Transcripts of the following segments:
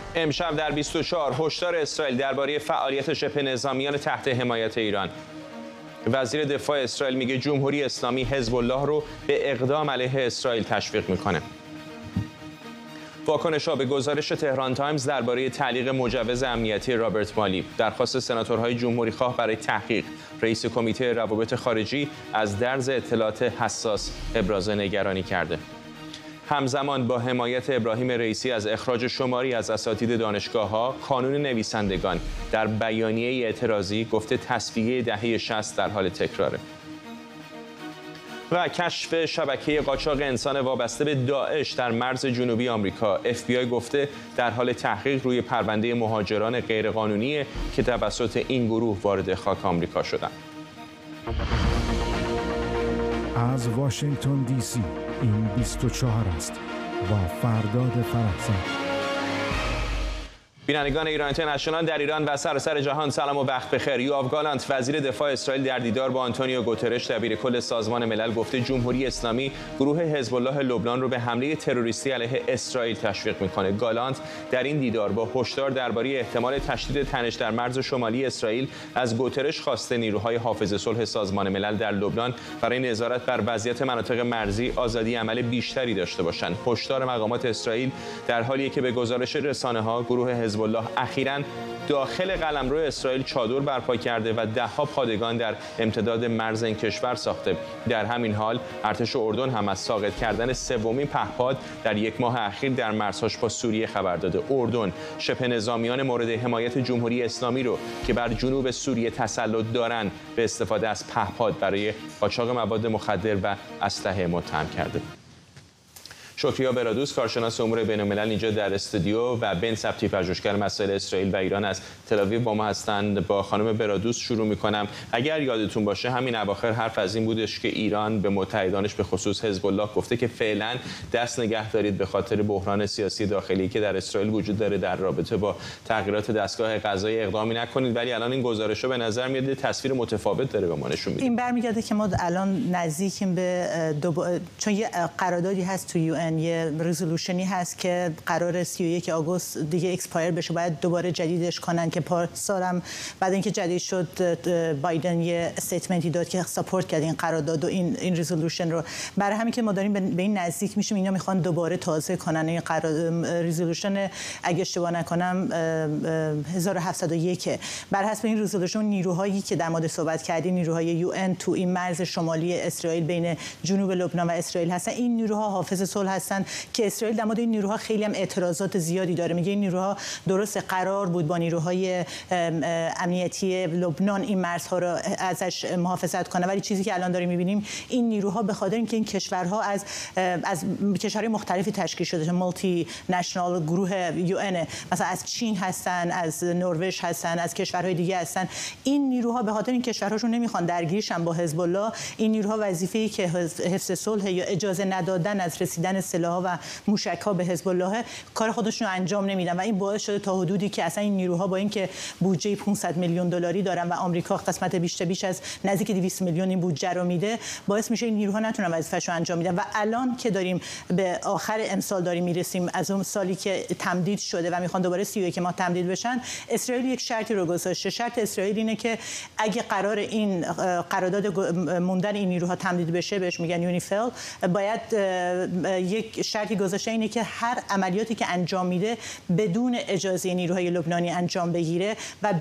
امشب در 24 هشدار اسرائیل درباره فعالیت شبه نظامیان تحت حمایت ایران. وزیر دفاع اسرائیل میگه جمهوری اسلامی حزب الله رو به اقدام علیه اسرائیل تشویق میکنه. واکنش‌ها به گزارش تهران تایمز درباره تعلیق مجوز امنیتی رابرت مالی. درخواست سناتورهای جمهوری‌خواه برای تحقیق. رئیس کمیته روابط خارجی از درز اطلاعات حساس ابراز نگرانی کرده. همزمان با حمایت ابراهیم رئیسی از اخراج شماری از اساتید دانشگاه‌ها، کانون نویسندگان در بیانیه اعتراضی گفته تصفیه دهه 60 در حال تکراره. و کشف شبکه قاچاق انسان وابسته به داعش در مرز جنوبی آمریکا. FBI گفته در حال تحقیق روی پرونده مهاجران غیرقانونی که توسط این گروه وارد خاک آمریکا شدند. از واشنگتن دی سی این 24 است با فرداد فرحزاد. بینندگان ایران اینترنشنال در ایران و سراسر جهان سلام و وقت بخیر. یوآف گالانت وزیر دفاع اسرائیل در دیدار با آنتونیو گوترش دبیرکل سازمان ملل گفته جمهوری اسلامی گروه حزب الله لبنان رو به حمله تروریستی علیه اسرائیل تشویق میکنه. گالانت در این دیدار با هشدار درباره احتمال تشدید تنش در مرز شمالی اسرائیل از گوترش خواسته نیروهای حافظ صلح سازمان ملل در لبنان برای نظارت بر وضعیت مناطق مرزی آزادی عمل بیشتری داشته باشند. هشدار مقامات اسرائیل در حالیه که به گزارش رسانه‌ها گروه حزب الله اخیراً داخل قلمرو اسرائیل چادر برپا کرده و ده‌ها پادگان در امتداد مرز این کشور ساخته. در همین حال ارتش اردن هم از ساقط کردن سومین پهپاد در یک ماه اخیر در مرزهاش با سوریه خبر داده. اردن شبه نظامیان مورد حمایت جمهوری اسلامی رو که بر جنوب سوریه تسلط دارن به استفاده از پهپاد برای قاچاق مواد مخدر و اسلحه متهم کرده. شکریا برادوس کارشناس امور بین‌الملل اینجا در استودیو و بن سبتی پژوهشگر مسائل اسرائیل و ایران از تل‌آویو با ما هستند. با خانم برادوس شروع می‌کنم. اگر یادتون باشه همین اواخر حرف از این بودش که ایران به متحدانش به خصوص حزب الله گفته که فعلا دست نگه دارید به خاطر بحران سیاسی داخلی که در اسرائیل وجود داره، در رابطه با تغییرات دستگاه قضایی اقدامی نکنید. ولی الان این گزارش‌ها به نظر میاد تصویر متفاوت داره به ما نشون میده. این برمیگرده که ما الان نزدیکیم به چون یه قراردادی هست تو UN، یه رزولوشنی هست که قرار 31 آگوست دیگه اکسپایر بشه، باید دوباره جدیدش کنن که پارسالم بعد اینکه جدید شد بایدن یه استیتمنتی داد که ساپورت کرد این قرارداد و این رزولوشن رو. برای همین که ما داریم به این نزدیک میشیم، اینا میخوان دوباره تازه کنن این رزولوشن. اگه اشتباه نکنم 1701. بر حسب این رزولوشن نیروهایی که در مورد صحبت کردیم، نیروهای UN تو این مرز شمالی اسرائیل بین جنوب لبنان و اسرائیل هستن. این نیروها حافظ صلح هستن که اسرائیل در مورد این نیروها خیلی هم اعتراضات زیادی داره. میگه این نیروها درست قرار بود با نیروهای امنیتی لبنان این مرزها رو ازش محافظت کنه، ولی چیزی که الان داریم می‌بینیم این نیروها به خاطر اینکه این کشورها از کشورهای مختلفی تشکیل شده، مالتی نشنال گروه UN، مثلا از چین هستن، از نروژ هستن، از کشورهای دیگه هستن. این نیروها به خاطر این کشورهاشون نمیخوان درگیرشن با حزب الله. این نیروها وظیفه‌ای که حفظ صلح یا اجازه ندادن از رسیدن سلاح‌ها و موشک‌ها به حزب الله کار خودشون رو انجام نمیدن و این باعث شده تا حدودی که اصلا این نیروها با اینکه بودجه 500 میلیون دلاری دارن و آمریکا قسمت بیش از نزدیک 200 میلیون این بودجه رو میده، باعث میشه این نیروها نتونن وظیفه‌شون انجام بدن. و الان که داریم به آخر امسال داریم میرسیم، از اون سالی که تمدید شده و میخوان دوباره 31 ماه تمدید بشن، اسرائیل یک شرطی رو گذاشته. شرط اسرائیل اینه که اگه قرار این قرارداد موندن این نیروها تمدید بشه، بهش میگن یونیفیل، باید یک شرطی گذاشته اینه که هر عملیاتی که انجام میده بدون اجازه نیروهای لبنانی انجام بگیره و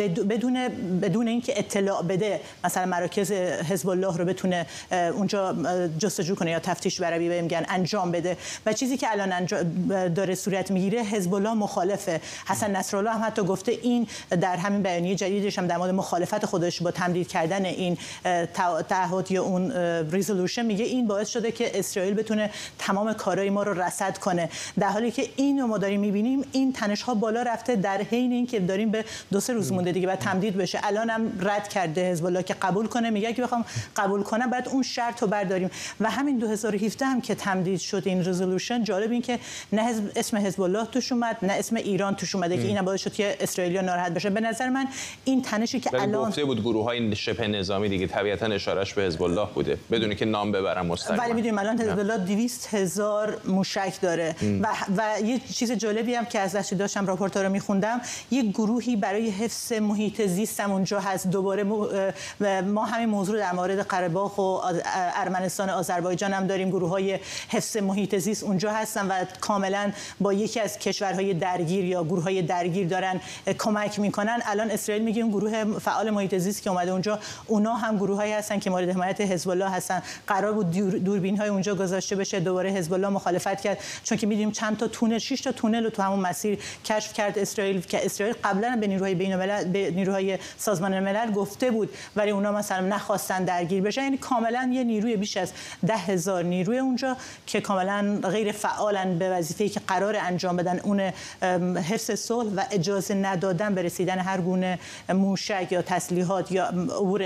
بدون اینکه اطلاع بده، مثلا مراکز حزب الله رو بتونه اونجا جستجو کنه یا تفتیش عربی بهم میگن انجام بده. و چیزی که الان داره صورت میگیره، حزب الله مخالفه. حسن نصرالله هم حتی گفته این در همین بیانیه جدیدش هم در مورد مخالفت خودش با تمدید کردن این تعهد یا اون رزولوشن میگه این باعث شده که اسرائیل بتونه تمام کارهای ما رو رصد کنه، در حالی که اینو ما داریم میبینیم این تنش ها بالا رفته در حین اینکه داریم به 2-3 روز مونده دیگه بعد تمدید بشه. الان هم رد کرده حزب الله که قبول کنه، میگه که بخوام قبول کنم بعد اون شرط رو برداریم. و همین 2017 هم که تمدید شد این رزولوشن، جالب این که نه اسم حزب الله توش اومد نه اسم ایران توش اومده که اینا باعث شد که اسرائیلیا ناراحت بشه. به نظر من این تنشی که الان گفته بود گروه‌های شبه نظامی دیگه طبیعتاً اشارهش به حزب الله بوده بدون که نام ببرم مستقیما، ولی میدونیم الان حزب الله 200,000 موشک داره و یه چیز جالبی هم که ازش داشتم راپورتا رو میخوندم، یک گروهی برای حفظ محیط زیست هم اونجا هست. دوباره ما همین موضوع در مورد قره باغ و ارمنستان و آذربایجان هم داریم، گروه‌های حفظ محیط زیست اونجا هستن و کاملا با یکی از کشورهای درگیر یا گروه‌های درگیر دارن کمک میکنن. الان اسرائیل میگه اون گروه فعال محیط زیست که اومده اونجا، اونا هم گروه‌هایی هستن که مورد حمایت حزب الله هستن. قرار بود دوربین‌های اونجا گذاشته بشه، دوباره حزب الله مخالفت کرد، چون که می‌دونیم چند تا تونل، 6 تا تونل رو تو همون مسیر کشف کرد اسرائیل، که اسرائیل قبلا به نیروهای بین‌الملل، به نیروهای سازمان ملل گفته بود، ولی اونا مثلا نخواستن درگیر بشن. یعنی کاملا یه نیروی بیش از 10,000 نیروی اونجا که کاملا غیر فعالن به وظیفه‌ای که قرار انجام بدن، اون حفظ صلح و اجازه ندادن به رسیدن هر گونه موشک یا تسلیحات یا عبور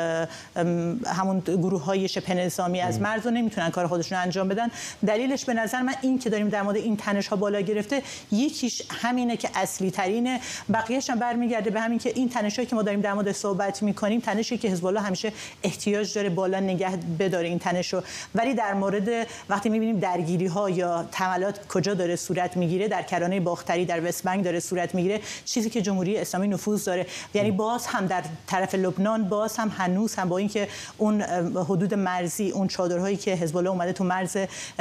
همون گروه‌های شبه نظامی از مرز رو نمیتونن کار خودشون رو انجام بدن. دلیلش به نظر من این که داریم در مورد این تنش‌ها بالا گرفته، یکیش همینه که اصلی ترینه، بقیه‌اش هم برمیگرده به همین که این تنش‌هایی که ما داریم در مورد صحبت می‌کنیم، تنشی که حزب الله همیشه احتیاج داره بالا نگه بداره این تنشو، ولی در مورد وقتی می‌بینیم درگیری‌ها یا حملات کجا داره صورت می‌گیره، در کرانه باختری، در وست بانک داره صورت می‌گیره، چیزی که جمهوری اسلامی نفوذ داره. یعنی باز هم در طرف لبنان باز هم هنوز هم با اینکه اون حدود مرزی، اون چادرهایی که حزب الله اومده تو مرز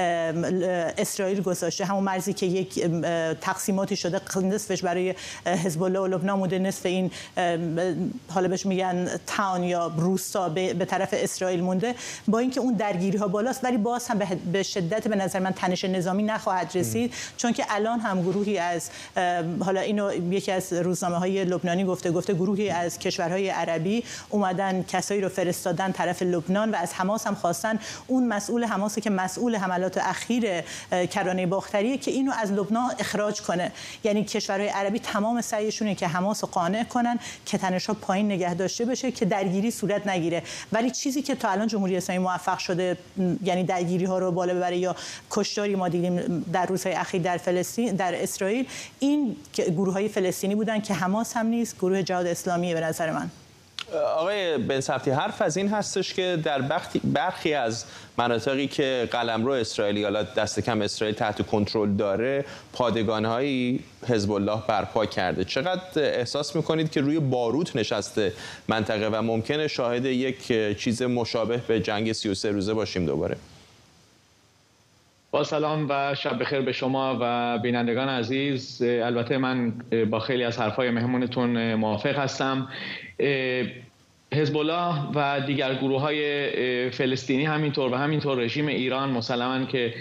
اسرائیل گذاشته، همون مرزی که یک تقسیماتی شده، نصفش برای حزب الله و لبنان بوده، نصف این حالا بهش میگن تاون یا روستا به طرف اسرائیل مونده. با اینکه اون درگیری ها بالاست، ولی باز هم به شدت به نظر من تنش نظامی نخواهد رسید، چون که الان هم گروهی از، حالا اینو یکی از روزنامه‌های لبنانی گفته گروهی از کشورهای عربی اومدن کسایی رو فرستادن طرف لبنان و از حماس هم خواستن، اون مسئول حماس که مسئول حملات اخیر کرانه باختریه، که اینو از لبنان اخراج کنه. یعنی کشورهای عربی تمام سعیشونه که حماس رو قانع کنن که تنش‌ها پایین نگه داشته بشه، که درگیری صورت نگیره. ولی چیزی که تا الان جمهوری اسلامی موفق شده، یعنی درگیری‌ها رو بالا ببره یا کشتاری ما دیدیم در روزهای اخیر در فلسطین، در اسرائیل، این گروه‌های فلسطینی بودن که حماس هم نیست، گروه جهاد اسلامی به نظر من. آقای بن سبتی، حرف از این هستش که در برخی از مناطقی که قلمرو اسرائیلی، حالا دست کم اسرائیل تحت کنترل داره، پادگان‌هایی حزب الله برپا کرده. چقدر احساس می‌کنید که روی باروت نشسته منطقه و ممکنه شاهد یک چیز مشابه به جنگ 33 روزه باشیم دوباره؟ با سلام و شب بخیر به شما و بینندگان عزیز. البته من با خیلی از حرفای مهمونتون موافق هستم. حزب الله و دیگر گروه‌های فلسطینی همینطور و همینطور رژیم ایران مسلماً که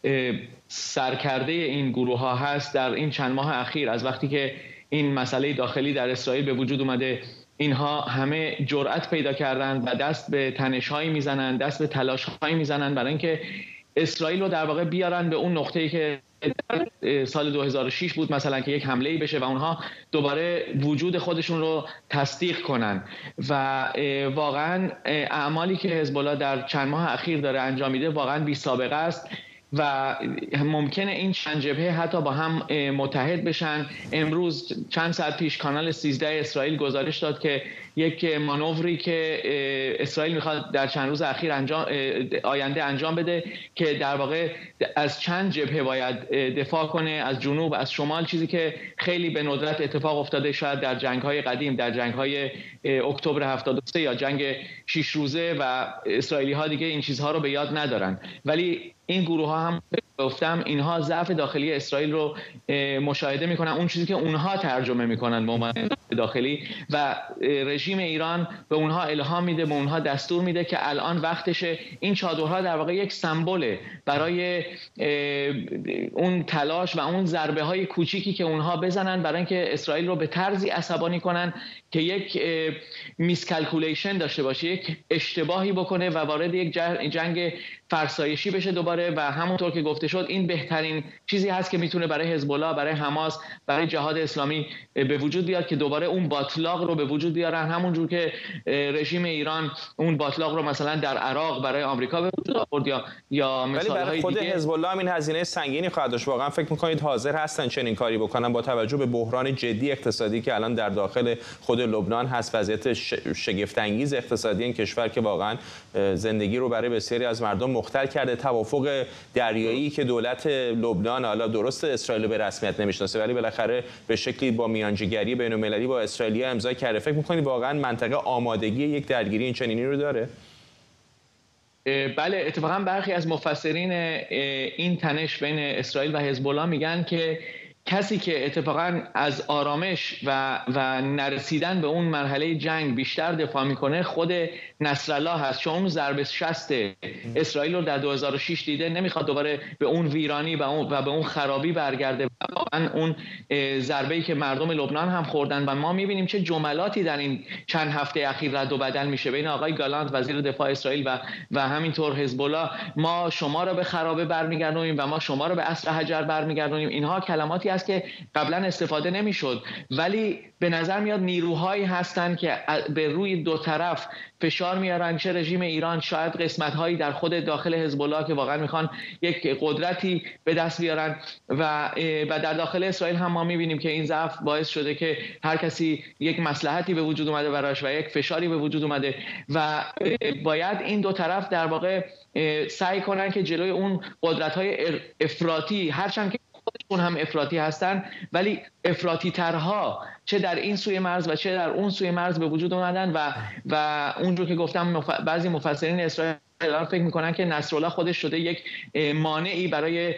سرکرده این گروه‌ها هست، در این چند ماه اخیر از وقتی که این مسئله داخلی در اسرائیل به وجود اومده، اینها همه جرأت پیدا کردند و دست به تنش‌هایی میزنند، دست به تلاش‌هایی میزنند برای اینکه اسرائیل رو در واقع بیارن به اون نقطه‌ای که سال 2006 بود مثلا، که یک حمله‌ای بشه و اونها دوباره وجود خودشون رو تصدیق کنن. و واقعا اعمالی که حزب الله در چند ماه اخیر داره انجام میده واقعا بی سابقه است و ممکنه این چند جبهه حتی با هم متحد بشن. امروز چند ساعت پیش کانال 13 اسرائیل گزارش داد که یک مانوری که اسرائیل میخواد در چند روز اخیر آینده انجام بده، که در واقع از چند جبهه باید دفاع کنه، از جنوب، از شمال، چیزی که خیلی به ندرت اتفاق افتاده شاید در جنگ‌های قدیم، در جنگ‌های اکتبر 73 یا جنگ 6 روزه، و اسرائیلی‌ها دیگه این چیزها رو به یاد ندارن. ولی این گروه ها هم گفتم اینها ضعف داخلی اسرائیل رو مشاهده میکنن، اون چیزی که اونها ترجمه میکنن به عنوان داخلی، و رژیم ایران به اونها الهام میده، به اونها دستور میده که الان وقتشه. این چادرها در واقع یک سمبله برای اون تلاش و اون ضربه های کوچیکی که اونها بزنن برای اینکه اسرائیل رو به طرزی عصبانی کنن که یک میسکالکولیشن داشته باشه، یک اشتباهی بکنه و وارد یک جنگ فرسایشی بشه دوباره. و همونطور که گفته شد این بهترین چیزی هست که میتونه برای حزب الله، برای حماس، برای جهاد اسلامی به وجود بیاد، که دوباره اون باطلاق رو به وجود بیارن، همونجور که رژیم ایران اون باطلاق رو مثلا در عراق برای آمریکا به وجود آورد یا مثال‌های دیگه. خود حزب الله این هزینه سنگینی خواهد داشت. واقعا فکر می‌کنید حاضر هستن چنین کاری بکنن با توجه به بحران جدی اقتصادی که الان در داخل خود لبنان هست، وضعیت شگفت انگیز اقتصادی این کشور که واقعا زندگی رو برای بسیاری از مردم مختل کرده. توافق دریایی که دولت لبنان، حالا درست اسرائیل به رسمیت نمیشناسه ولی بالاخره به شکلی با میانجیگری بین‌المللی با اسرائیل امضا کرده، فکر می‌کنید واقعا منطقه آمادگی یک درگیری این چنینی رو داره؟ بله، اتفاقا برخی از مفسرین این تنش بین اسرائیل و حزب الله میگن که کسی که اتفاقا از آرامش و نرسیدن به اون مرحله جنگ بیشتر دفاع میکنه خود نصرالله هست، چون اون ضربه شست اسرائیل رو در 2006 دیده، نمیخواد دوباره به اون ویرانی و به اون خرابی برگرده. واقعا اون ضربه‌ای که مردم لبنان هم خوردن و ما میبینیم چه جملاتی در این چند هفته اخیر رد و بدل میشه بین آقای گالانت وزیر دفاع اسرائیل و همینطور حزب الله. ما شما رو به خرابه برمیگردونیم و ما شما رو به عصر حجر برمیگردونیم. اینها کلماتی است که قبلا استفاده نمیشد، ولی به نظر میاد نیروهایی هستند که به روی دو طرف فشار میارن، چه رژیم ایران، شاید قسمت‌هایی در خود داخل حزب الله که واقعا میخوان یک قدرتی به دست بیارن و در داخل اسرائیل هم ما میبینیم که این ضعف باعث شده که هر کسی یک مصلحتی به وجود اومده براش و یک فشاری به وجود اومده و باید این دو طرف در واقع سعی کنن که جلوی اون قدرت‌های افراطی، هرچند که خودشون هم افراطی هستن ولی افراطی ترها چه در این سوی مرز و چه در اون سوی مرز به وجود اومدن و اونجور که گفتم بعضی مفسرین اسرائیل فکر میکنن که نصرالله خودش شده یک مانعی برای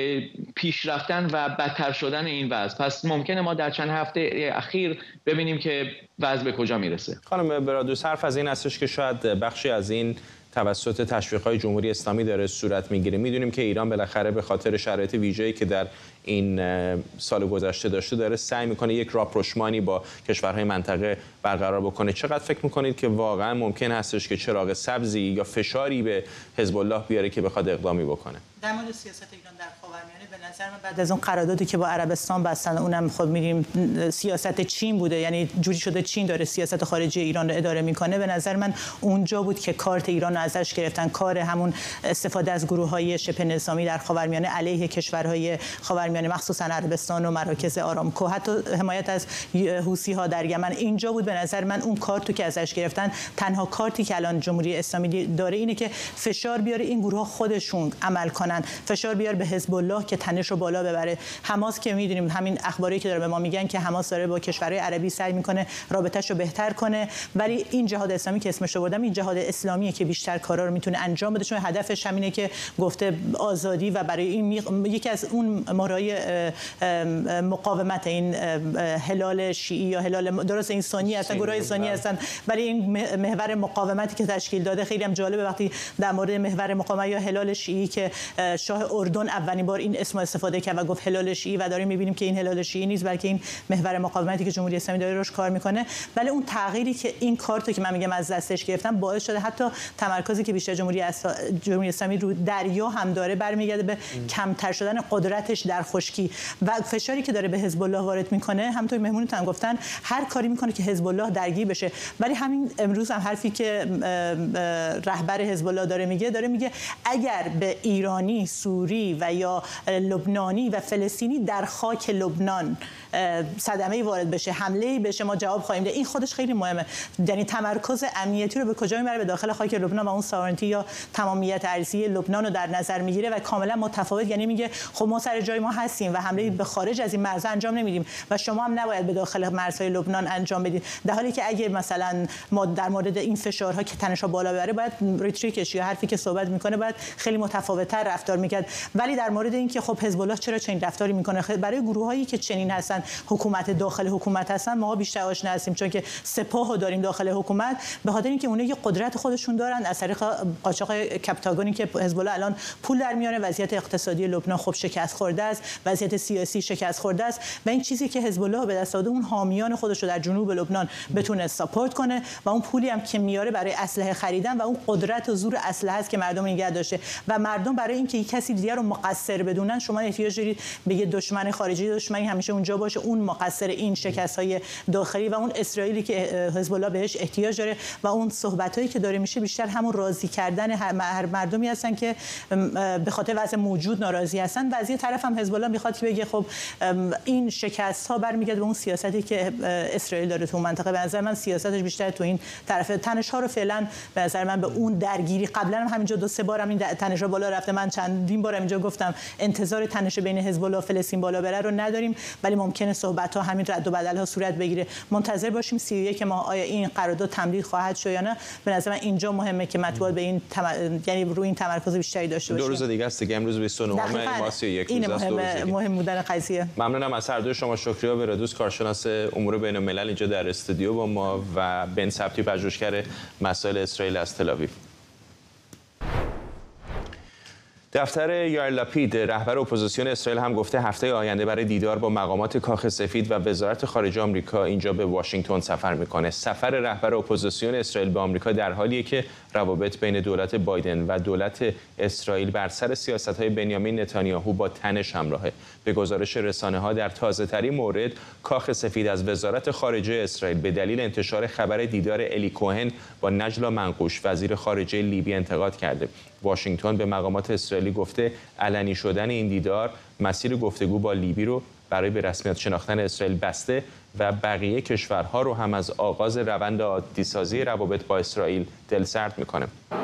پیشرفتن و بدتر شدن این وضع. پس ممکنه ما در چند هفته اخیر ببینیم که وضع به کجا میرسه. خانم برادوس، حرف از این هستش که شاید بخشی از این توسط تشویق‌های جمهوری اسلامی داره صورت میگیره. میدونیم که ایران بالاخره به خاطر شرایط ویژه‌ای که در این سال گذشته داشته داره سعی میکنه یک راپروشمانی با کشورهای منطقه برقرار بکنه. چقدر فکر میکنید که واقعا ممکن هستش که چراغ سبزی یا فشاری به حزب الله بیاره که بخواد اقدامی بکنه؟ در مورد سیاست ایران در خاورمیانه به نظر من بعد از اون قراردادی که با عربستان بستن، اونم خب می‌بینیم سیاست چین بوده، یعنی جوری شده چین داره سیاست خارجی ایران رو اداره میکنه. به نظر من اونجا بود که کارت ایران رو ازش گرفتن، کار همون استفاده از گروه‌های شبه نظامی در خاورمیانه علیه کشورهای خاورمیانه مخصوصا عربستان و مراکز آرامکو، حتی حمایت از حوثی‌ها در یمن. اینجا بود به نظر من اون کارتو که ازش گرفتن. تنها کارتی که الان جمهوری اسلامی داره اینه که فشار بیاره این گروه‌ها خودشون عمل کنن، فشار بیار به حزب الله که تنش رو بالا ببره. حماس که می‌دونیم همین اخباری که داره به ما میگن که حماس داره با کشورهای عربی سعی میکنه رابطه‌شو بهتر کنه، ولی این جهاد اسلامی که اسمش رو بردم این جهاد اسلامیه که بیشتر کارا رو میتونه انجام بده، چون هدفش همینه که گفته آزادی و برای این یکی از اون مارای مقاومت این هلال شیعی یا هلال درست این سنی هستن، گروه سنی هستن، ولی این محور مقاومتی که تشکیل داده خیلی هم جالبه وقتی در مورد محور مقاومت یا هلال شیعی که شاه اردن اولین بار این اسم استفاده کرد و گفت هلال شیعی و داریم می‌بینیم که این هلال شیعی نیست بلکه این محور مقاومتی که جمهوری اسلامی داره روش کار میکنه. ولی اون تغییری که این کارتو که من میگم از دستش گرفتن باعث شده حتی تمرکزی که بیشتر جمهوری اسلامی رو دریا هم داره برمیگرده به کمتر شدن قدرتش در خشکی و فشاری که داره به حزب الله وارد میکنه. همونطور مهمونتون گفتن هر کاری میکنه که حزب الله درگیر بشه، ولی همین امروز هم حرفی که رهبر حزب الله داره میگه اگر به ایرانی، سوری و یا لبنانی و فلسطینی در خاک لبنان صدمه‌ای وارد بشه، حمله‌ای بشه، ما جواب خواهیم داد. این خودش خیلی مهمه، یعنی تمرکز امنیتی رو به کجا میبره؟ به داخل خاک لبنان و اون ساورنتی یا تمامیت ارضی لبنان رو در نظر میگیره و کاملا متفاوت، یعنی میگه خب ما سر جای ما هستیم و حمله به خارج از این مرز انجام نمیدیم و شما هم نباید به داخل مرزهای لبنان انجام بدید، در حالی که اگه مثلا ما در مورد این فشارها که تنش‌ها بالا ببره باید ریتریکش یا حرفی که صحبت میکنه باید خیلی متفاوت‌تر رفتار میکرد. ولی در مورد اینکه خب حزب الله چرا چنین رفتاری میکنه، برای گروهایی که چنین هستن، حکومت داخل حکومت هستن، ما بیشتر آشنا هستیم چون که سپاهو داریم داخل حکومت، به خاطر اینکه اونها یه قدرت خودشون دارن از طریق قاچاق کپتاگونی که حزب الله الان پول در میاره، وضعیت اقتصادی لبنان خب شکست خورده است، وضعیت سیاسی شکست خورده است و این چیزی که حزب الله به دست آورده اون حامیان خودش رو در جنوب لبنان بتونه ساپورت کنه و اون پولی هم که میاره برای اسلحه خریدن و اون قدرت و زور اسلحه است که مردم نگه داشته و مردم برای اینکه کسی دیگر رو مقصر بدونن فعلا شما احتیاج دارید به یه دشمن خارجی، دشمنی همیشه اونجا باشه، اون مقصر این شکست‌های داخلی و اون اسرائیلی که حزب الله بهش احتیاج داره و اون صحبتایی که داره میشه بیشتر همون راضی کردن هر مردمی هستن که به خاطر وضع موجود ناراضی هستن و از یه طرف هم حزب الله میخواد که بگه خب این شکست‌ها برمیگرده به اون سیاستی که اسرائیل داره تو منطقه. به نظر من سیاستش بیشتر تو این طرف تنش‌ها رو فعلا به نظر من به اون درگیری، قبلا هم همینجا 2-3 بارم این تنش‌ها بالا رفته، من چندین بارم اینجا گفتم انتظار تنش بین حزب الله و فلسطین بالا بره رو نداریم، ولی ممکنه صحبت‌ها همین رد و بدل‌ها صورت بگیره. منتظر باشیم 31 ماه آیا این قرارداد تمدید خواهد شد یا نه. به نظر من اینجا مهمه که مطبوعات به این یعنی روی این تمرکز بیشتری داشته باشه. 2 روز دیگه است دیگه، امروز 29 ماه 31 روز است. مهم بودن قضیه. ممنونم از هر دوی شما. شکریا بردوس کارشناس امور بین الملل اینجا در استودیو با ما و بن سبتی پژوهشگر مسائل اسرائیل از تل‌آویو. دفتر یائیر لاپید رهبر اپوزیسیون اسرائیل هم گفته هفته آینده برای دیدار با مقامات کاخ سفید و وزارت خارجه آمریکا اینجا به واشنگتن سفر میکنه. سفر رهبر اپوزیسیون اسرائیل به آمریکا در حالیه که روابط بین دولت بایدن و دولت اسرائیل بر سر سیاست‌های بنیامین نتانیاهو با تنش همراهه. به گزارش رسانه‌ها در تازه‌ترین مورد، کاخ سفید از وزارت خارجه اسرائیل به دلیل انتشار خبر دیدار الی کوهن با نجلا منقوش وزیر خارجه لیبی انتقاد کرده. واشنگتن به مقامات اسرائیلی گفته علنی شدن این دیدار مسیر گفتگو با لیبی رو برای به رسمیت شناختن اسرائیل بسته و بقیه کشورها رو هم از آغاز روند عادی‌سازی روابط با اسرائیل دلسرد میکنه.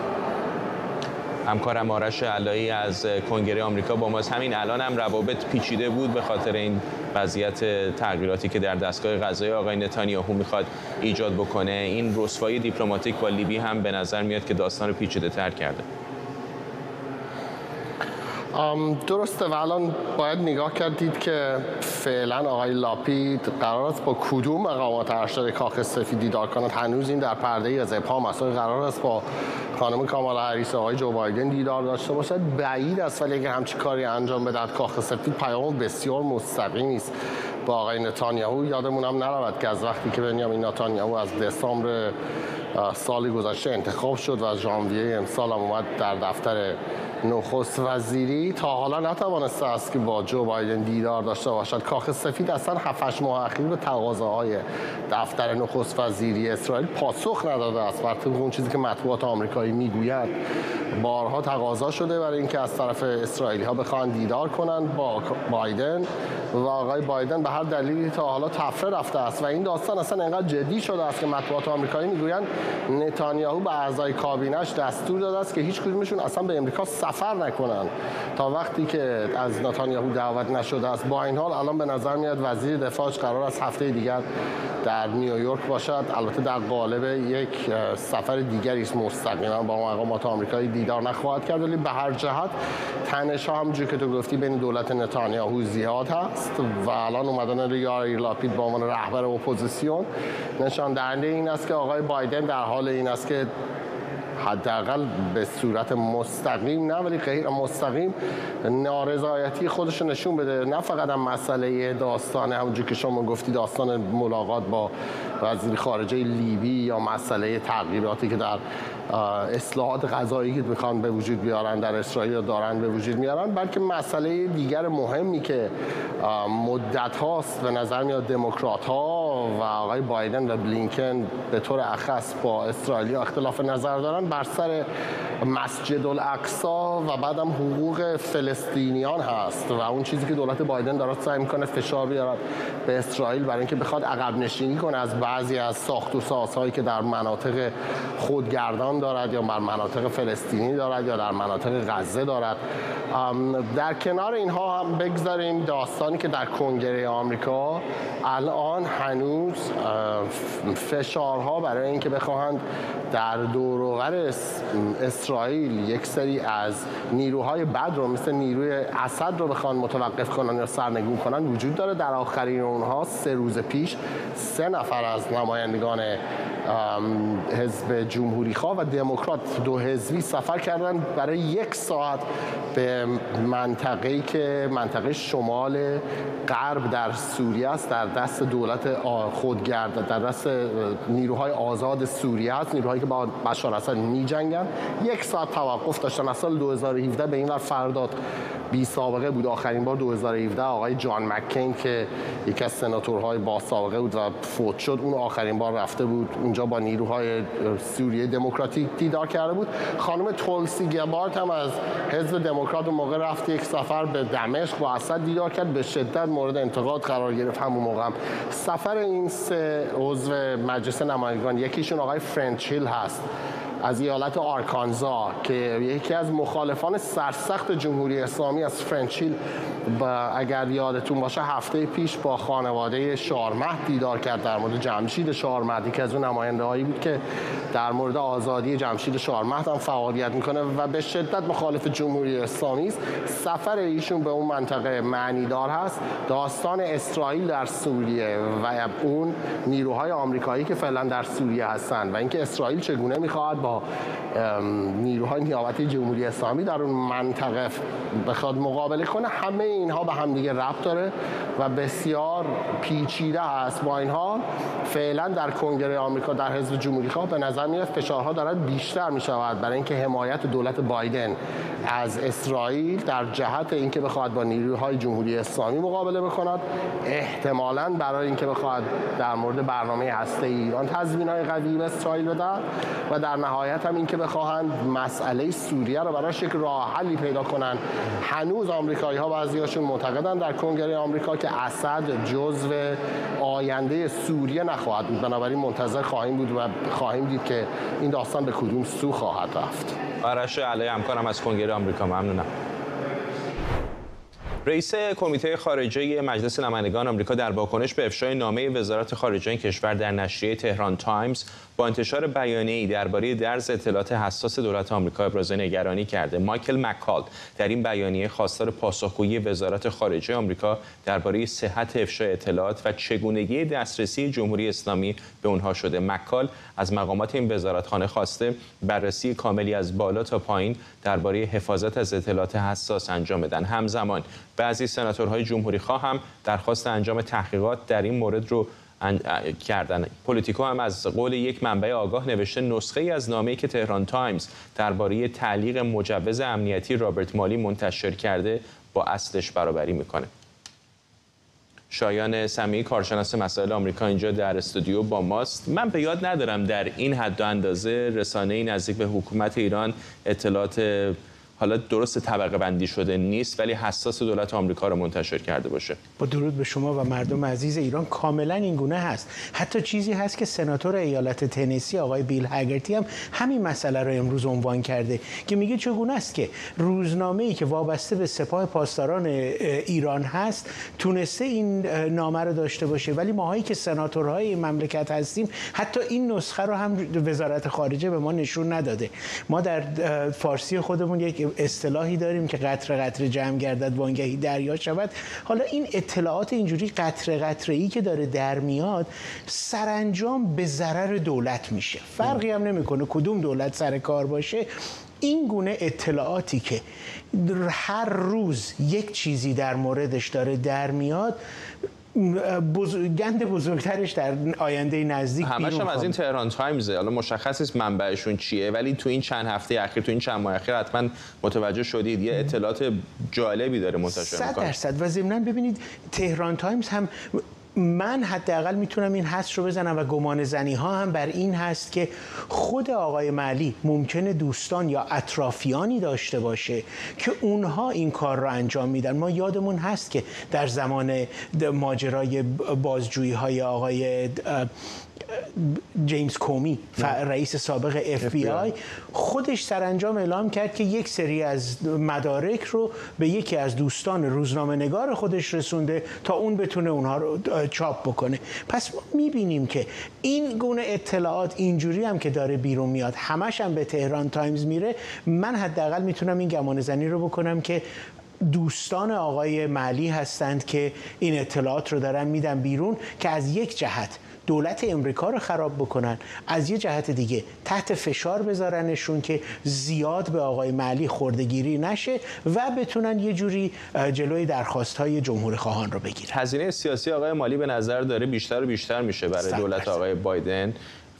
همکارم آرش علایی از کنگره آمریکا با ماست. همین الان هم روابط پیچیده بود به خاطر این وضعیت تغییراتی که در دستگاه قضایی آقای نتانیاهو میخواد ایجاد بکنه. این رسوایی دیپلماتیک با لیبی هم به نظر میاد که داستان رو پیچیده تر کرده. درسته و الان باید نگاه کردید که فعلا آقای لاپید قرار است با کدوم مقامات ارشد کاخ سفید دیدار کند. هنوز این در پرده از ابهام است. قرار است با خانم کامالا هریس آقای جو بایدن دیدار داشته باشد. بعید است، ولی اگر همچین کاری انجام بدهد کاخ سفید پیام بسیار مستقیمی است با آقای نتانیاهو. یادمون هم نرود که از وقتی که بنیامین نتانیاهو از دسامبر سال گذشته انتخاب شد و از ژانویه امسال هم اومد در دفتر نخست وزیری، تا حالا نتوانسته است که با جو بایدن دیدار داشته باشد. کاخ سفید اصلا 7-8 ماه اخیر به تقاضاهای دفتر نخست وزیری اسرائیل پاسخ نداده است. بر طبق اون چیزی که مطبوعات آمریکایی میگویند، بارها تقاضا شده برای اینکه از طرف اسرائیلی ها بخوان دیدار کنند با بایدن و آقای بایدن به هر دلیلی تا حالا تفره رفته است و این داستان اصلا انقدر جدی شده است که مطبوعات آمریکایی میگویند نتانیاهو به اعضای کابینه‌اش دستور داده است که هیچ کدومشون اصلا به امریکا سفر نکنن تا وقتی که از نتانیاهو دعوت نشده است. با این حال الان به نظر میاد وزیر دفاعش قرار است هفته دیگر در نیویورک باشد، البته در قالب یک سفر دیگری است، مستقیما با مقامات آمریکایی دیدار نخواهد کرد. ولی به هر جهت تنش‌ها همونجوری که تو گفتی بین دولت نتانیاهو زیاد هست و الان اومدن یائیر لاپید به عنوان رهبر اپوزیسیون نشان دهنده این است که آقای بایدن در حال این است که حداقل به صورت مستقیم نه ولی غیر مستقیم نارضایتی خودش نشون بده، نه فقط هم مسئله داستان همونجوری که شما گفتی داستان ملاقات با وزیر خارجه لیبی یا مسئله تغییراتی که در اصلاحات قضایی که میخوان به وجود بیارن در اسرائیل یا دارن به وجود میارن، بلکه مسئله دیگر مهمی که مدت هاست به نظر میاد دموکرات ها و آقای بایدن و بلینکن به طور اخص با اسرائیلی اختلاف نظر دارن بر سر مسجد الاقصی و بعدم حقوق فلسطینیان هست و اون چیزی که دولت بایدن داره سعی میکنه فشار بیارد به اسرائیل برای اینکه بخواد عقب نشینی کنه از بعضی از ساخت و سازهایی که در مناطق خودگردان دارد یا در مناطق فلسطینی دارد یا در مناطق غزه دارد. در کنار اینها هم بگذاریم داستانی که در کنگره آمریکا الان هنوز فشارها برای اینکه بخواهند در دور و بر اسرائیل یک سری از نیروهای بد رو مثل نیروی اسد رو بخوان متوقف کنن یا سرنگون کنن وجود داره. در آخرین اونها 3 روز پیش 3 نفر از نمایندگان حزب جمهوری‌خواه و دموکرات 2 حزبی سفر کردن برای 1 ساعت به منطقه‌ای که منطقه شمال غرب در سوریه است، در دست دولت خودگرد، در دست نیروهای آزاد سوریه است، نیروهایی که با بشار اسد می‌جنگن. 1 ساعت توقف داشتن. از سال 2017 به این ور فرداد بی سابقه بود. آخرین بار 2017 آقای جان مکین که یکی از سناتورهای با سابقه بود و فوت شد، اون آخرین بار رفته بود اونجا با نیروهای سوریه دموکراتیک دیدار کرده بود. خانم تولسی گبارد هم از حزب دموکرات اون موقع رفت یک سفر به دمشق با اسد دیدار کرد، به شدت مورد انتقاد قرار گرفت. همون موقع هم سفر این 3 عضو مجلس نمایندگان، یکیشون آقای فرنچ هیل هست از ایالت آرکانزا که یکی از مخالفان سرسخت جمهوری اسلامی از فرنچ هیل، اگر یادتون باشه هفته پیش با خانواده شارمهد دیدار کرد در مورد جمشید شارمهد، که از اون نماینده‌هایی بود که در مورد آزادی جمشید شارمهد هم فعالیت میکنه و به شدت مخالف جمهوری اسلامی است. سفر ایشون به اون منطقه معنیدار هست. داستان اسرائیل در سوریه و اون نیروهای آمریکایی که فعلا در سوریه هستند و اینکه اسرائیل چگونه میخواهد با نیروهای نیابتی جمهوری اسلامی در اون منطقه بخواد مقابله کنه، همه اینها به همدیگه ربط داره و بسیار پیچیده است. با این حال فعلا در کنگره آمریکا در حزب جمهوری خواه به نظر میاد فشارها دارد بیشتر میشود برای اینکه حمایت دولت بایدن از اسرائیل در جهت اینکه بخواد با نیروهای جمهوری اسلامی مقابله بکند، احتمالاً برای اینکه بخواد در مورد برنامه هسته ایران تضمین‌های قوی به اسرائیل بده و در نهایت هم اینکه بخواهند مسئله سوریه رو براش یک راه حلی پیدا کنن. هنوز آمریکایی‌ها بعضی‌هاشون معتقدن در کنگره آمریکا که اسد جزو آینده سوریه نخواهد بود، بنابراین منتظر خواهیم بود و خواهیم دید که این داستان به کدوم سو خواهد رفت. آرش علی همکارم از کنگره آمریکا، ممنونم. رئیس کمیته خارجه مجلس نمایندگان آمریکا در واکنش به افشای نامه وزارت خارجه این کشور در نشریه تهران تایمز با انتشار بیانیه‌ای درباره درز اطلاعات حساس دولت آمریکا ابراز نگرانی کرده. مایکل مکال در این بیانیه خواستار پاسخگویی وزارت خارجه آمریکا درباره صحت افشای اطلاعات و چگونگی دسترسی جمهوری اسلامی به اونها شده. مکال از مقامات این وزارتخانه خواسته بررسی کاملی از بالا تا پایین درباره حفاظت از اطلاعات حساس انجام بدن. همزمان بعضی سناتورهای جمهوری‌خواه هم درخواست انجام تحقیقات در این مورد رو کردن. پولیتیکو هم از قول یک منبع آگاه نوشته نسخه‌ای از نامه‌ای که تهران تایمز درباره تعلیق مجوز امنیتی رابرت مالی منتشر کرده با اصلش برابری میکنه. شایان سمیعی کارشناس مسائل آمریکا اینجا در استودیو با ماست. من به یاد ندارم در این حد و اندازه رسانه‌ای نزدیک به حکومت ایران اطلاعات حالا درست طبقه بندی شده نیست ولی حساس دولت آمریکا رو منتشر کرده باشه. با درود به شما و مردم عزیز ایران، کاملا این گونه هست. حتی چیزی هست که سناتور ایالت تنسی آقای بیل هگرتی هم همین مسئله رو امروز عنوان کرده که میگه چگونه است که روزنامه‌ای که وابسته به سپاه پاسداران ایران هست تونسته این نامه رو داشته باشه، ولی ماهایی که سناتورهای این مملکت هستیم حتی این نسخه رو هم وزارت خارجه به ما نشون نداده. ما در فارسی خودمون یک اصطلاحی داریم که قطره قطره جمع گردد وانگهی دریا شود. حالا این اطلاعات اینجوری قطره قطره‌ای که داره در میاد سرانجام به ضرر دولت میشه. فرقی هم نمیکنه کدوم دولت سر کار باشه. این گونه اطلاعاتی که هر روز یک چیزی در موردش داره در میاد گند بزرگترش در آینده نزدیک همش هم از این تهران تایمزه. حالا مشخص نیست منبعشون چیه ولی تو این چند هفته اخیر، تو این چند ماه اخیر حتما متوجه شدید یه اطلاعات جالبی داره منتشر میکنه. 100% و ضمناً ببینید تهران تایمز هم، من حداقل میتونم این حدس رو بزنم و گمان زنی ها هم بر این هست که خود آقای معلی ممکنه دوستان یا اطرافیانی داشته باشه که اونها این کار رو انجام میدن. ما یادمون هست که در زمان ماجرای بازجویی های آقای جیمز کومی رئیس سابق FBI خودش سرانجام اعلام کرد که یک سری از مدارک رو به یکی از دوستان روزنامه نگار خودش رسونده تا اون بتونه اونها رو چاپ بکنه. پس ما میبینیم که این گونه اطلاعات اینجوری هم که داره بیرون میاد همش هم به تهران تایمز میره. من حداقل میتونم این گمان زنی رو بکنم که دوستان آقای معلی هستند که این اطلاعات رو دارن میدن بیرون که از یک جهت دولت امریکا رو خراب بکنن، از یه جهت دیگه تحت فشار بذارنشون که زیاد به آقای معلی خردگیری نشه و بتونن یه جوری جلوی درخواست‌های جمهوری خواهان رو بگیرن. هزینه سیاسی آقای مالی به نظر داره بیشتر و بیشتر میشه برای دولت آقای بایدن.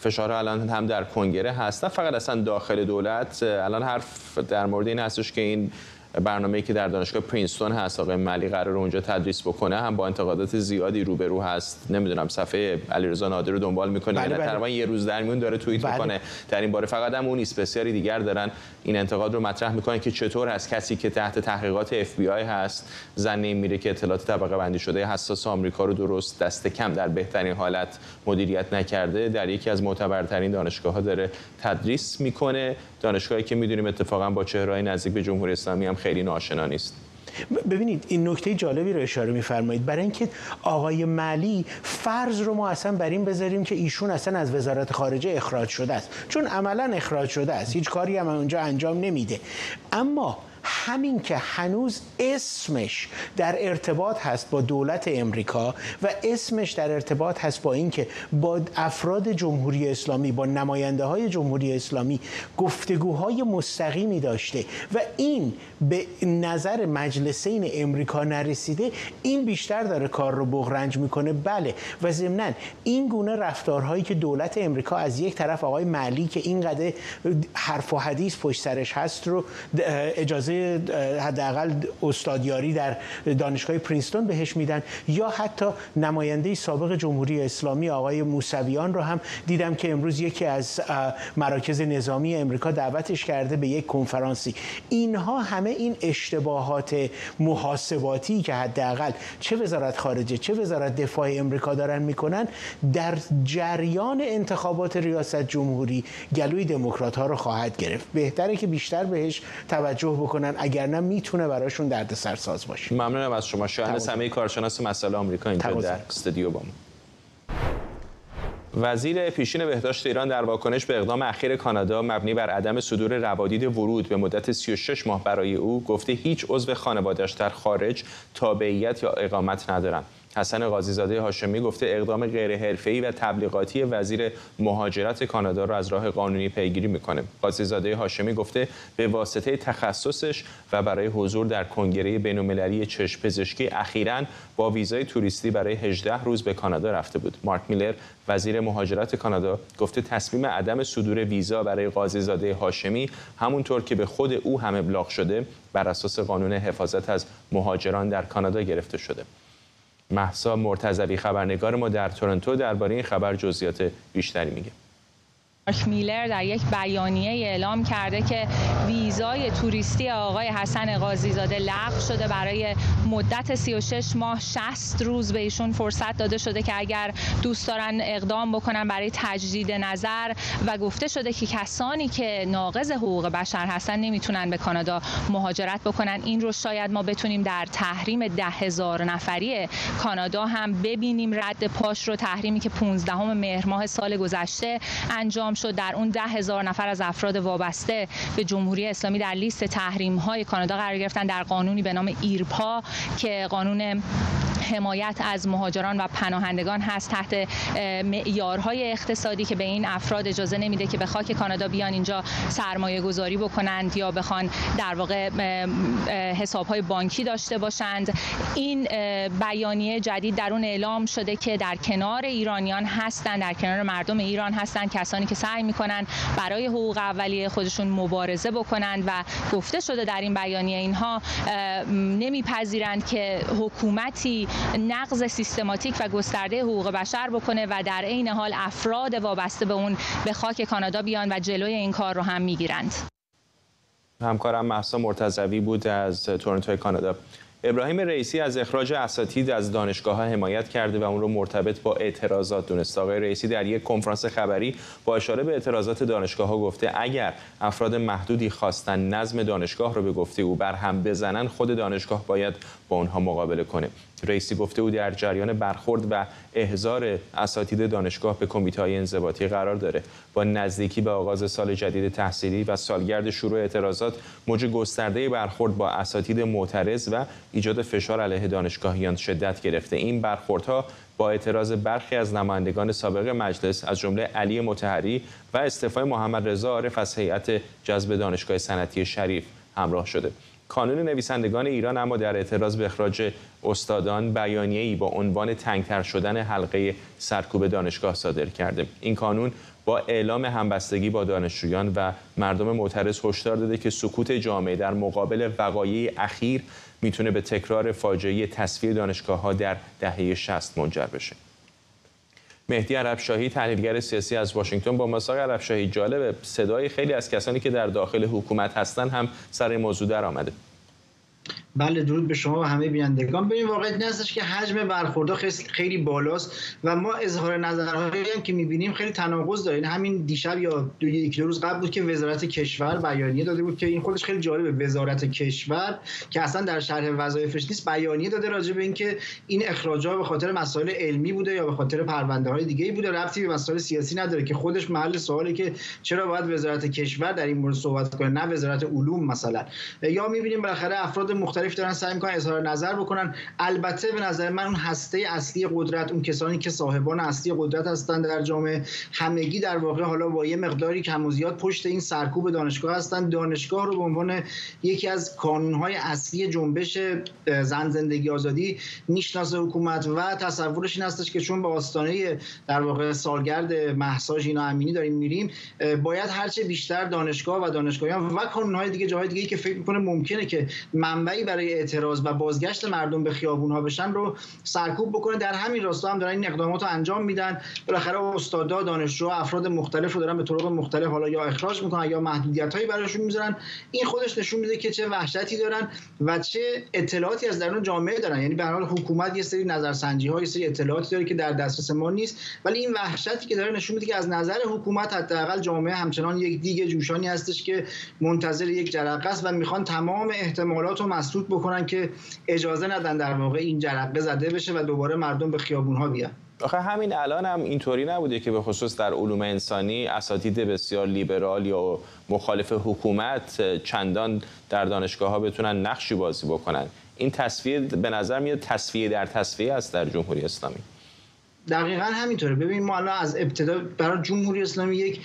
فشار الان هم در کنگره هست، نه فقط اصلا داخل دولت. الان حرف در مورد این هستش که این برنامه‌ای که در دانشگاه پرینستون هست آقای ملی قرار اونجا تدریس بکنه هم با انتقادات زیادی روبرو هست. نمیدونم صفحه علیرضا نادر رو دنبال می‌کنه یا نه، تقریبا یه روز در میون داره توییت می‌کنه در این باره. فقط هم اون نیست، بسیاری دیگر دارن این انتقاد رو مطرح می‌کنن که چطور هست کسی که تحت تحقیقات FBI هست زن این میره که اطلاعات طبقه بندی شده حساس آمریکا رو درست دست کم در بهترین حالت مدیریت نکرده، در یکی از معتبرترین دانشگاه‌ها داره تدریس می‌کنه، دانشگاهی که می‌دونیم اتفاقا با چهره‌های نزدیک به جمهوری اسلامی هم خیلی ناآشنا نیست. ببینید این نکته جالبی رو اشاره می‌فرمایید، برای اینکه آقای ملی فرض رو ما اصلا بر این بذاریم که ایشون اصلا از وزارت خارجه اخراج شده است، چون عملاً اخراج شده است، هیچ کاری هم اونجا انجام نمیده، اما همین که هنوز اسمش در ارتباط هست با دولت امریکا و اسمش در ارتباط هست با اینکه با افراد جمهوری اسلامی، با نماینده های جمهوری اسلامی گفتگوهای مستقیمی داشته و این به نظر مجلسین امریکا نرسیده، این بیشتر داره کار رو بغرنج میکنه. بله، و ضمناً این گونه رفتارهایی که دولت امریکا از یک طرف آقای ملی که اینقدر حرف و حدیث پشت سرش هست رو اجازه حداقل استادیاری در دانشگاه پرینستون بهش میدن، یا حتی نماینده سابق جمهوری اسلامی آقای موسویان رو هم دیدم که امروز یکی از مراکز نظامی امریکا دعوتش کرده به یک کنفرانسی. اینها همه این اشتباهات محاسباتی که حداقل چه وزارت خارجه چه وزارت دفاع امریکا دارن میکنن در جریان انتخابات ریاست جمهوری گلوی دموکرات ها رو خواهد گرفت. بهتره که بیشتر بهش توجه بکنن، اگر نه میتونه براشون دردسرساز باشه. ممنونم از شما. شاهین سمیعی کارشناس مسائل آمریکا اینجا در استودیو با ما. وزیر پیشین بهداشت ایران در واکنش به اقدام اخیر کانادا مبنی بر عدم صدور روادید ورود به مدت 36 ماه برای او گفته هیچ عضو خانواده‌اش در خارج تابعیت یا اقامت ندارند. حسن قاضی‌زاده هاشمی گفته اقدام غیرحرفه‌ای و تبلیغاتی وزیر مهاجرت کانادا را از راه قانونی پیگیری می‌کنه. قاضی‌زاده هاشمی گفته به واسطه تخصصش و برای حضور در کنگره بین‌المللی چشم پزشکی اخیراً با ویزای توریستی برای 18 روز به کانادا رفته بود. مارک میلر وزیر مهاجرت کانادا گفته تصمیم عدم صدور ویزا برای قاضی‌زاده هاشمی همونطور که به خود او هم ابلاغ شده بر اساس قانون حفاظت از مهاجران در کانادا گرفته شده. مهسا مرتضوی خبرنگار ما در تورنتو درباره این خبر جزئیات بیشتری میگه. مارک میلر در یک بیانیه اعلام کرده که ویزای توریستی آقای حسن قاضی‌زاده لغو شده. برای مدت 36 ماه 60 روز به ایشون فرصت داده شده که اگر دوست دارن اقدام بکنن برای تجدید نظر، و گفته شده که کسانی که ناقض حقوق بشر هستن نمیتونن به کانادا مهاجرت بکنن. این رو شاید ما بتونیم در تحریم 10,000 نفری کانادا هم ببینیم رد پاش رو. تحریمی که 15 مهر ماه سال گذشته انجام شد، در اون 10,000 نفر از افراد وابسته به جمهوری اسلامی در لیست تحریم‌های کانادا قرار گرفتن در قانونی به نام ایرپا که قانون حمایت از مهاجران و پناهندگان هست، تحت معیارهای اقتصادی که به این افراد اجازه نمیده که به خاک کانادا بیان اینجا سرمایه گذاری بکنند یا بخوان در واقع حسابهای بانکی داشته باشند. این بیانیه جدید در اون اعلام شده که در کنار ایرانیان هستند، در کنار مردم ایران هستند کسانی که سعی میکنن برای حقوق اولیه خودشون مبارزه بکنند، و گفته شده در این بیانیه اینها نمیپذیرند که حکومتی نقض سیستماتیک و گسترده حقوق بشر بکنه و در عین حال افراد وابسته به اون به خاک کانادا بیان و جلوی این کار رو هم میگیرند. همکارم مهسا مرتضوی بود از تورنتو کانادا. ابراهیم رئیسی از اخراج اساتید از دانشگاه‌ها حمایت کرده و اون رو مرتبط با اعتراضات دونسته. آقای رئیسی در یک کنفرانس خبری با اشاره به اعتراضات دانشگاه‌ها گفته اگر افراد محدودی خواستن نظم دانشگاه رو به گفته او برهم بزنن، خود دانشگاه باید با اونها مقابله کنه. رئیسی گفته او در جریان برخورد و احضار اساتید دانشگاه به کمیته‌های انضباطی قرار داره. با نزدیکی به آغاز سال جدید تحصیلی و سالگرد شروع اعتراضات، موج گسترده برخورد با اساتید معترض و ایجاد فشار علیه دانشگاهیان شدت گرفته. این برخوردها با اعتراض برخی از نمایندگان سابق مجلس از جمله علی مطهری و استعفای محمد رضا عارف از هیئت جذب دانشگاه صنعتی شریف همراه شده. کانون نویسندگان ایران اما در اعتراض به اخراج استادان بیانیه‌ای با عنوان تنگ‌تر شدن حلقه سرکوب دانشگاه صادر کرده. این کانون با اعلام همبستگی با دانشجویان و مردم معترض هشدار داده که سکوت جامعه در مقابل وقایع اخیر میتونه به تکرار فاجعه تصفیه دانشگاه‌ها در دهه 60 منجر بشه. مهدی عربشاهی تحلیلگر سیاسی از واشنگتن با مساق عربشاهی، جالب صدای خیلی از کسانی که در داخل حکومت هستن هم سر این موضوع در آمده. بله، درود به شما و همه بینندگان. ببین واقعیت این هستش که حجم برخوردها خیلی بالاست و ما اظهار نظرهایی هم که می‌بینیم خیلی تناقض داره. همین دیشب یا یک دو روز قبل بود که وزارت کشور بیانیه داده بود که این خودش خیلی جالبه. وزارت کشور که اصلا در شرح وظایفش نیست بیانیه داده راجع به اینکه این اخراج‌ها به خاطر مسائل علمی بوده یا به خاطر پرونده‌های دیگه‌ای بوده، ربطی به مسائل سیاسی نداره، که خودش محل سواله که چرا باید وزارت کشور در این مورد صحبت کنه نه وزارت علوم مثلا. یا می‌بینیم بالاخره افراد مختلف دارن سعی می‌کنن اظهار نظر بکنن. البته به نظر من اون هسته اصلی قدرت، اون کسانی که صاحبان اصلی قدرت هستن در جامعه، همگی در واقع حالا با یه مقداری کم و زیاد پشت این سرکوب دانشگاه هستن. دانشگاه رو به عنوان یکی از کانون‌های اصلی جنبش زن زندگی آزادی میشناسه حکومت و تصورش این هستش که چون به آستانه در واقع سالگرد مهسا ژینا امینی داریم میریم، باید هرچه بیشتر دانشگاه و دانشگاهیان و کانون‌های دیگه، جاهای دیگه‌ای که فکر می‌کنه ممکنه که منبعی برای اعتراض و بازگشت مردم به خیابون‌ها بشن رو سرکوب بکنه. در همین راستا هم دارن این اقدامات رو انجام میدن. بالاخره استادا، دانشجوها، افراد مختلف رو دارن به طرق مختلف حالا یا اخراج میکنن یا محدودیت‌هایی براشون میذارن. این خودش نشون میده که چه وحشتی دارن و چه اطلاعاتی از درون جامعه دارن. یعنی به هر حال حکومت یه سری نظرسنجی‌ها، یه سری اطلاعاتی داره که در دسترس ما نیست، ولی این وحشتی که داره نشون میده که از نظر حکومت حداقل جامعه همچنان یک دیگ جوشانی هستش که منتظر یک جرقه است و میخوان تمام احتمالات رو مسدود بکنن که اجازه ندن در واقع این جرقه زده بشه و دوباره مردم به خیابون‌ها بیان. آخه همین الان هم اینطوری نبوده که به خصوص در علوم انسانی اساتید بسیار لیبرال یا مخالف حکومت چندان در دانشگاه‌ها بتونن نقشی بازی بکنن. این تصفیه به نظر میاد تصفیه در تصفیه است در جمهوری اسلامی. دقیقاً همینطوره. ببین ما الان از ابتدا برای جمهوری اسلامی یک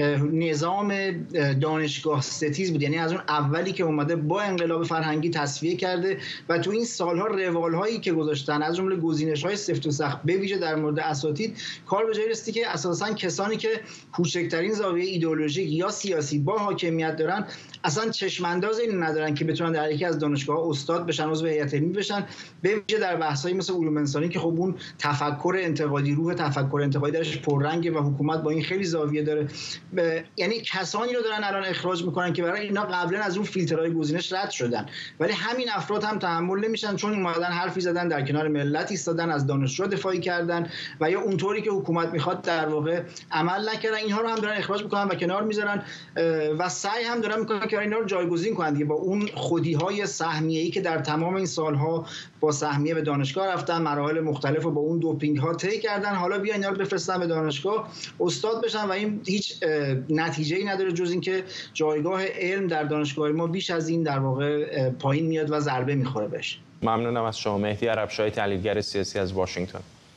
نظام دانشگاه ستیز بود، یعنی از اون اولی که اومده با انقلاب فرهنگی تصفیه کرده و تو این سالها روالهایی که گذاشتن از جمله گزینش‌های سفت و سخت به ویژه در مورد اساتید، کار به جایی رسید که اساساً کسانی که کوچکترین زاویه ایدئولوژیک یا سیاسی با حاکمیت دارن اصلا چشم انداز این ندارن که بتونن در یکی از دانشگاه‌ها استاد بشن، عضو هیئت علمی بشن، به ویژه در بحث‌های مثل علوم انسانی که خب اون تفکر انتقادی، روح تفکر انتقادی درش پررنگه و حکومت با این خیلی زاویه داره. یعنی کسانی رو دارن الان اخراج میکنن که برای اینا قبلا از اون فیلترهای گزینش رد شدن، ولی همین افراد هم تحمل نمیشن چون اومدن حرفی زدن، در کنار ملت ایستادن، از دانشجو دفاعی کردن و یا اونطوری که حکومت میخواد در واقع عمل نکردن. اینها رو هم دارن اخراج میکنن و کنار میذارن و سعی هم دارن میکنن که اینا رو جایگزین کنن دیگه با اون خودی‌های سهمیه‌ای که در تمام این سالها با سهمیه به دانشگاه رفتن، مراحل مختلف رو با اون دوپینگ‌ها طی کردن، حالا بیا اینا رو بفرستن به دانشگاه استاد بشن و این هیچ نتیجه‌ای نداره جز اینکه جایگاه علم در دانشگاه ما بیش از این در واقع پایین میاد و ضربه میخوره بهش. ممنونم از شما. مهدی عربشاهی تحلیلگر سیاسی از واشنگتن.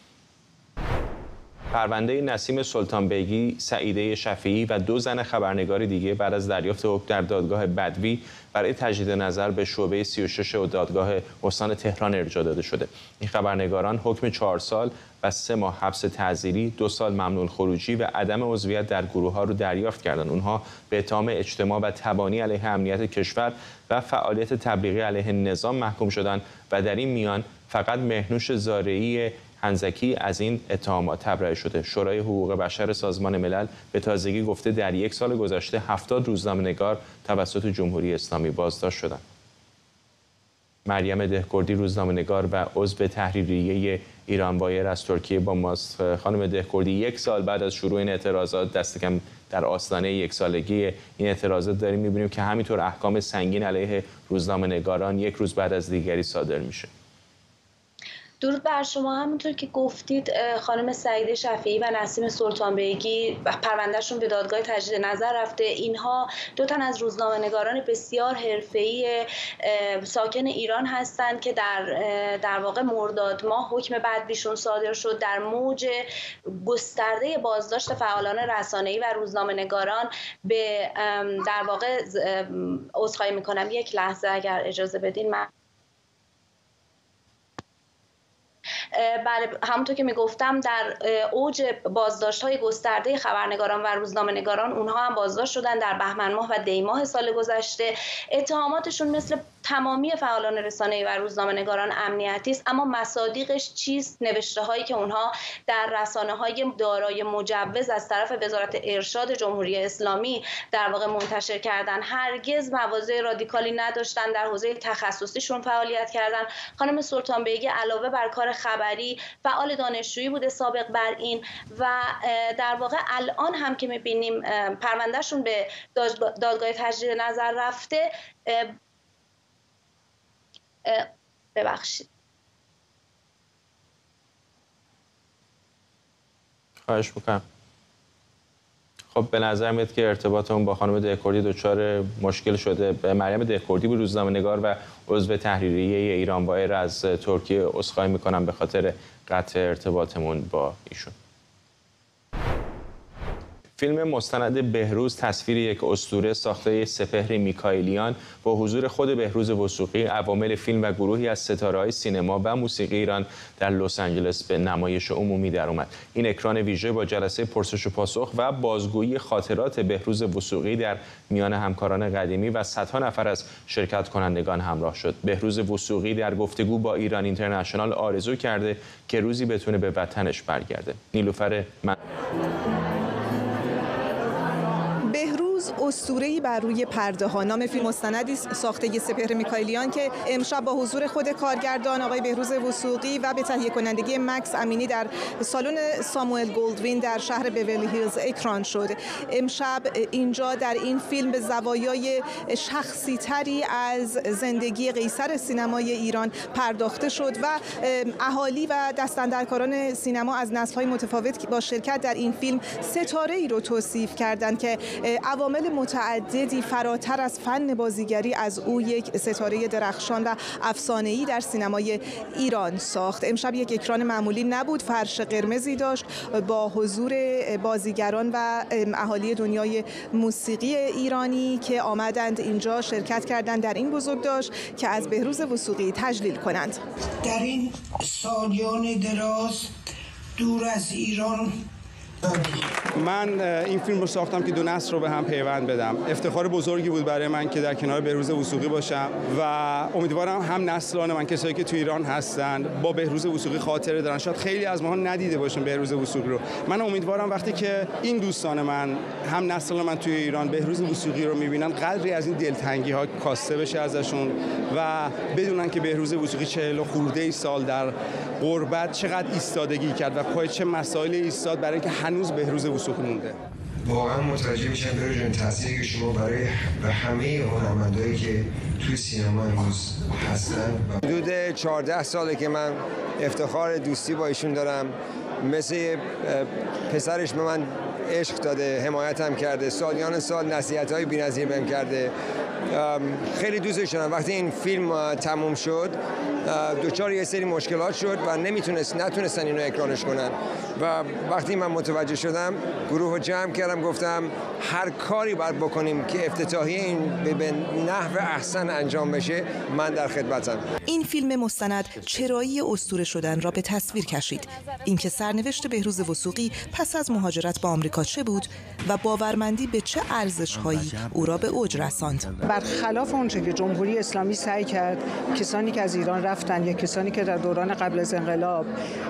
پرونده نسیم سلطان بیگی، سعیده شفیعی و 2 زن خبرنگار دیگه بعد از دریافت حکم در دادگاه بدوی برای تجدید نظر به شعبه 36 و دادگاه استان تهران ارجاع داده شده. این خبرنگاران حکم 4 سال و 3 ماه حبس تعزیری، 2 سال ممنوع خروجی و عدم عضویت در گروه‌ها رو دریافت کردند. اونها به اتهام اجتماع و تبانی علیه امنیت کشور و فعالیت تبلیغی علیه نظام محکوم شدند و در این میان فقط مهنوش زارعی هنزکی از این اتهامات تبرئه شده. شورای حقوق بشر سازمان ملل به تازگی گفته در 1 سال گذشته 70 روزنامه‌نگار توسط جمهوری اسلامی بازداشت شدند. مریم دهکردی روزنامه‌نگار و عضو تحریریه ایران وایر از ترکیه با ماست. خانم دهکردی، 1 سال بعد از شروع این اعتراضات، دست کم در آستانه 1 سالگی این اعتراضات داریم می‌بینیم که همینطور احکام سنگین علیه روزنامه‌نگاران 1 روز بعد از دیگری صادر میشه. درود بر شما. همونطور که گفتید خانم سعیده شفیعی و نسیم سلطانبیگی پروندهشون به دادگاه تجدید نظر رفته. اینها دو تن از روزنامه‌نگاران بسیار حرفه‌ای ساکن ایران هستند که در واقع مرداد ماه حکم بدبیشون صادر شد. در موج گسترده بازداشت فعالان رسانه‌ای و روزنامه‌نگاران به در واقع عذرخواهی می‌کنم، یک لحظه اگر اجازه بدین. من بله، همونطور که میگفتم در اوج بازداشت‌های گسترده خبرنگاران و روزنامه‌نگاران اونها هم بازداشت شدن در بهمن ماه و دی ماه سال گذشته. اتهاماتشون مثل تمامی فعالان رسانه‌ای و روزنامه‌نگاران امنیتی است، اما مصادیقش چیست؟ نوشته‌هایی که اونها در رسانه‌های دارای مجوز از طرف وزارت ارشاد جمهوری اسلامی در واقع منتشر کردن. هرگز مواضع رادیکالی نداشتن، در حوزه تخصصیشون فعالیت کردن. خانم سلطانبیگی علاوه بر کار خبری فعال دانشجویی بوده سابق بر این و در واقع الان هم که می‌بینیم پروندهشون به دادگاه تجدید نظر رفته. ببخشید. خواهش میکنم. خب به نظر میاد که ارتباطمون با خانم دهکردی دچار مشکل شده. مریم دهکردی بود، روزنامه‌نگار و عضو تحریریه ایران وایر از ترکیه. عذرخواهی میکنم به خاطر قطع ارتباطمون با ایشون. فیلم مستند بهروز تصویر یک اسطوره ساخته سپهر میکائیلیان با حضور خود بهروز وثوقی، عوامل فیلم و گروهی از ستاره‌های سینما و موسیقی ایران در لس آنجلس به نمایش عمومی درآمد. این اکران ویژه با جلسه پرسش و پاسخ و بازگویی خاطرات بهروز وثوقی در میان همکاران قدیمی و صدها نفر از شرکت کنندگان همراه شد. بهروز وثوقی در گفتگو با ایران اینترنشنال آرزو کرده که روزی بتونه به وطنش برگرده. نیلوفر بهروز اسطوره‌ای بر روی پرده ها. نام فیلم مستندی ساخته سپهر میکائیلیان که امشب با حضور خود کارگردان آقای بهروز وثوقی و به تهیه کنندگی مکس امینی در سالن ساموئل گلدوین در شهر بیورلی هیلز اکران شد. امشب اینجا در این فیلم به زوایای شخصی تری از زندگی قیصر سینمای ایران پرداخته شد و اهالی و دستاندرکاران سینما از نسل‌های متفاوت با شرکت در این فیلم ستاره‌ای رو توصیف کردند که عوامل متعددی فراتر از فن بازیگری از او یک ستاره درخشان و افسانه‌ای در سینمای ایران ساخت. امشب یک اکران معمولی نبود، فرش قرمزی داشت با حضور بازیگران و اهالی دنیای موسیقی ایرانی که آمدند اینجا شرکت کردند در این بزرگداشت که از بهروز وثوقی تجلیل کنند. در این سالیان دراز دور از ایران من این فیلم رو ساختم که دو نسل رو به هم پیوند بدم. افتخار بزرگی بود برای من که در کنار بهروز وثوقی باشم و امیدوارم هم نسلان من، کسایی که تو ایران هستن، با بهروز وثوقی خاطره دارن. شاید خیلی از ماها ندیده باشن بهروز وثوقی رو. من امیدوارم وقتی که این دوستان من، هم نسلان من توی ایران بهروز وثوقی رو می‌بینن، قدری از این دلتنگی‌ها کاسته بشه ازشون و بدونن که بهروز وثوقی 40 خورده سال در غربت چقدر ایستادگی کرد و پای چه مسائلی ایستاد برای اینکه هنوز بهروز وثوقی مونده. واقعا متوجه میشم بهروز جان تأثیری که شما برای همه هنرمندایی که توی سینما امروز هستن. حدود 14 ساله که من افتخار دوستی با ایشون دارم. مثل پسرش به من عشق داده، حمایتم کرده، سالیان سال نصیحت‌های بی‌نظیر بهم کرده. خیلی دوستش دارم. وقتی این فیلم تموم شد دچار یه سری مشکلات شد و نتونستن اینو اکرانش کنن و وقتی من متوجه شدم گروه رو جمع کردم، گفتم هر کاری باید بکنیم که افتتاحیه این به نحو احسن انجام بشه. من در خدمتم. این فیلم مستند چرایی اسطوره شدن را به تصویر کشید. اینکه سرنوشت بهروز وثوقی پس از مهاجرت به آمریکا چه بود و باورمندی به چه ارزش‌هایی او را به اوج رساند. برخلاف اونچه که جمهوری اسلامی سعی کرد، کسانی که از ایران رفتن یا کسانی که در دوران قبل از انقلاب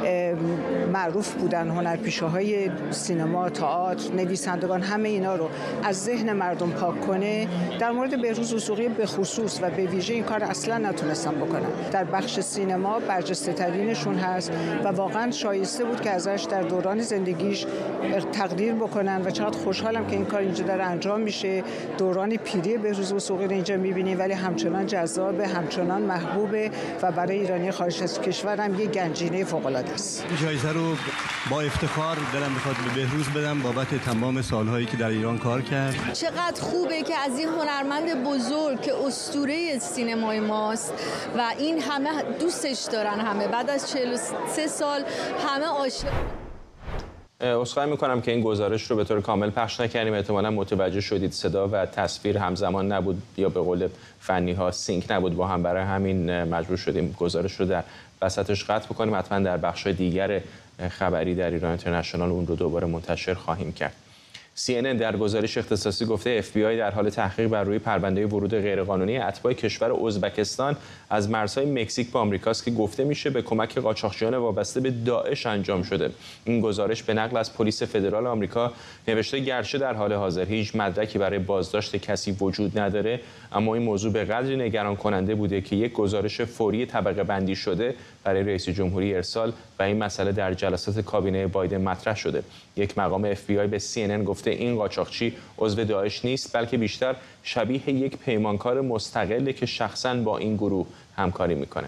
معروف بودن، هنرپیشه‌های سینما، تئاتر، نویسندگان، همه اینا رو از ذهن مردم پاک کنه، در مورد بهروز وثوقی به خصوص و به ویژه این کار اصلا نتونستن بکنن. در بخش سینما برجسته ترینشون هست و واقعا شایسته بود که ازش در دوران زندگیش تقدیر بکنن و چقدر خوشحالم که این کار اینجا داره انجام میشه. دوران پیری بهروز وثوقی رو اینجا میبینیم ولی همچنان جذابه، همچنان محبوبه و برای ایرانی خارج از کشور هم یه گنجینه فوق‌العاده است. این جایزه رو با افتخار دلم میخواد به بهروز بدم بابت تمام سالهایی که در ایران کار کرد. چقدر خوبه که از این هنرمند بزرگ که اسطوره سینمای ماست و این همه دوستش دارن، همه بعد از 43 سال همه عاشق. عذرخواهی میکنم که این گزارش رو به طور کامل پخش نکردیم. احتمالاً متوجه شدید صدا و تصویر همزمان نبود یا به قول فنی ها سینک نبود با هم، برای همین مجبور شدیم گزارش رو در وسطش قطع بکنیم. حتما در بخش دیگر خبری در ایران اینترنشنال اون رو دوباره منتشر خواهیم کرد. CNN در گزارش اختصاصی گفته FBI در حال تحقیق بر روی پرونده ورود غیرقانونی اتباع کشور ازبکستان از مرزهای مکزیک با آمریکاست که گفته میشه به کمک قاچاقچیان وابسته به داعش انجام شده. این گزارش به نقل از پلیس فدرال آمریکا نوشته گرچه در حال حاضر هیچ مدرکی برای بازداشت کسی وجود نداره، اما این موضوع به قدری نگران کننده بوده که یک گزارش فوری طبقه بندی شده برای رئیس جمهوری ارسال و این مسئله در جلسات کابینه بایدن مطرح شده. یک مقام FBI به CNN گفته این قاچاقچی عضو داعش نیست، بلکه بیشتر شبیه یک پیمانکار مستقله که شخصاً با این گروه همکاری میکنه.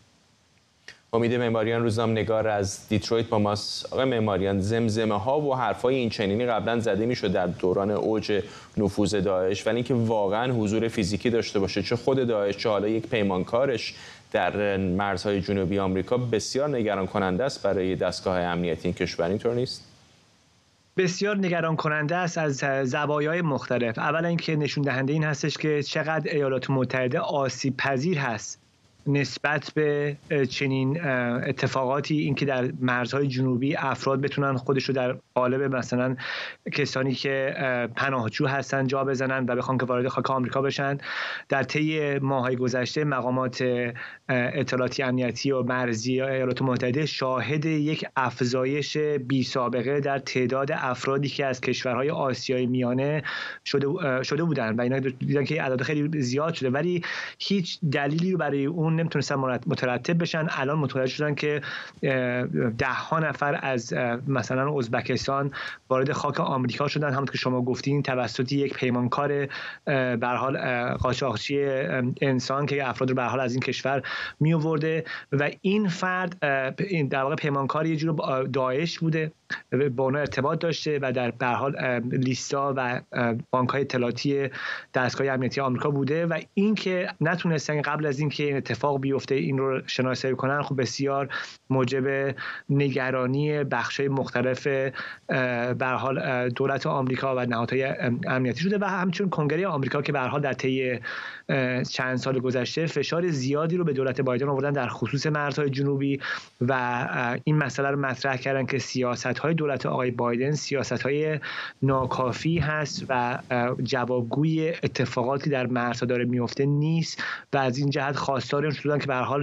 امید معماریان روزنامه‌نگار از دیترویت با ماست. آقای معماریان، زمزمه ها و حرفای این چنینی قبلا زده میشد در دوران اوج نفوذ داعش، ولی اینکه واقعا حضور فیزیکی داشته باشه، چه خود داعش چه حالا یک پیمانکارش در مرزهای جنوبی آمریکا، بسیار نگران کننده است برای دستگاه امنیتی این کشور. اینطور نیست؟ بسیار نگران کننده است از زوایای مختلف. اولا اینکه نشون دهنده این هستش که چقدر ایالات متحده آسیب پذیر هست نسبت به چنین اتفاقاتی، اینکه در مرزهای جنوبی افراد بتونن خودشو در قالب مثلا کسانی که پناهجو هستن جا بزنن و بخوان که وارد خاک آمریکا بشن. در طی ماه‌های گذشته مقامات اطلاعاتی امنیتی و مرزی ایالات متحده شاهد یک افزایش بی‌سابقه در تعداد افرادی که از کشورهای آسیای میانه شده بودن و اینا دیدن که اعداد خیلی زیاد شده، ولی هیچ دلیلی رو برای اون نمیتونستن مترتب بشن. الان متوجه شدن که 10 ها نفر از مثلا ازبکستان وارد خاک آمریکا شدن، همونطور که شما گفتین توسط یک پیمانکار به هر حال قاچاقچی انسان که افراد رو به هر حال از این کشور می آورده و این فرد در واقع پیمانکار یه جور داعش بوده، با اونها ارتباط داشته و در به هر حال لیستا و بانک‌های اطلاعاتی دستگاه امنیتی آمریکا بوده و این که نتونستن قبل از اینکه این اتفاق بیفته این رو شناسایی کنن، خب بسیار موجب نگرانی بخش‌های مختلف به هر حال دولت آمریکا و نهادهای امنیتی شده و همچنین کنگره آمریکا که به هر حال در طی چند سال گذشته فشار زیادی رو به دولت بایدن آوردن در خصوص مرزهای جنوبی و این مسئله رو مطرح کردن که سیاست‌های دولت آقای بایدن سیاست‌های ناکافی هست و جوابگوی اتفاقاتی در مرزها داره میفته نیست و از این جهت خواستار این شدن که به هر حال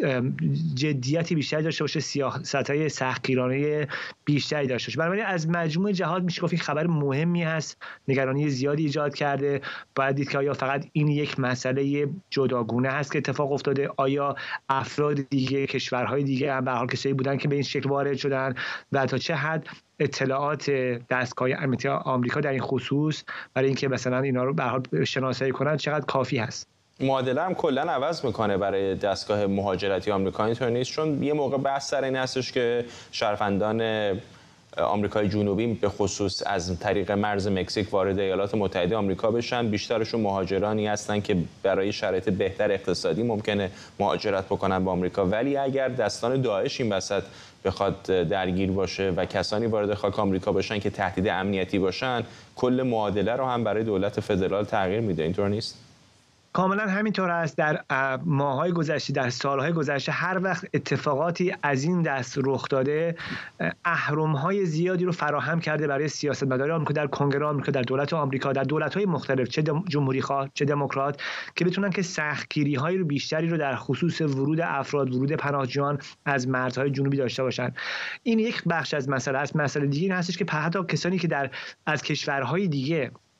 جدیتی بیشتری داشته باشه، سیاست‌های سختگیرانه بیشتری داشته باشه. بنابراین از مجموع جهات میشه گفت خبر مهمی هست، نگرانی زیادی ایجاد کرده. باید دید که آیا فقط این یک مسئله جداگونه هست که اتفاق افتاده، آیا افراد دیگه کشورهای دیگه هم به هر حال کسایی بودن که به این شکل وارد شدن و تا چه حد اطلاعات دستگاه امنیتی آمریکا در این خصوص برای اینکه مثلا اینا رو به هر حال شناسایی کنن چقدر کافی هست. معادله هم کلا عوض میکنه برای دستگاه مهاجرتی آمریکا، اینطور نیست؟ چون یه موقع بحث سر این هستش که شهروندان آمریکای جنوبی به خصوص از طریق مرز مکزیک وارد ایالات متحده آمریکا بشن، بیشترشون مهاجرانی هستن که برای شرایط بهتر اقتصادی ممکنه مهاجرت بکنن به آمریکا، ولی اگر دستان داعش این وسط بخواد درگیر باشه و کسانی وارد خاک آمریکا باشن که تهدید امنیتی باشن، کل معادله رو هم برای دولت فدرال تغییر میده. اینطور نیست؟ کاملا همینطور است. در ماه‌های گذشته، در سال‌های گذشته، هر وقت اتفاقاتی از این دست رخ داده، اهرم‌های زیادی رو فراهم کرده برای سیاستمداران آمریکا در کنگره آمریکا، در دولت آمریکا، در دولت‌های مختلف، چه جمهوری‌خواه چه دموکرات، که بتونن که سختگیری‌های رو بیشتری رو در خصوص ورود افراد، ورود پناهجویان از مرزهای جنوبی داشته باشن. این یک بخش از مسئله است. مسئله دیگه این هستش که حتی کسانی که از کشورهای دیگه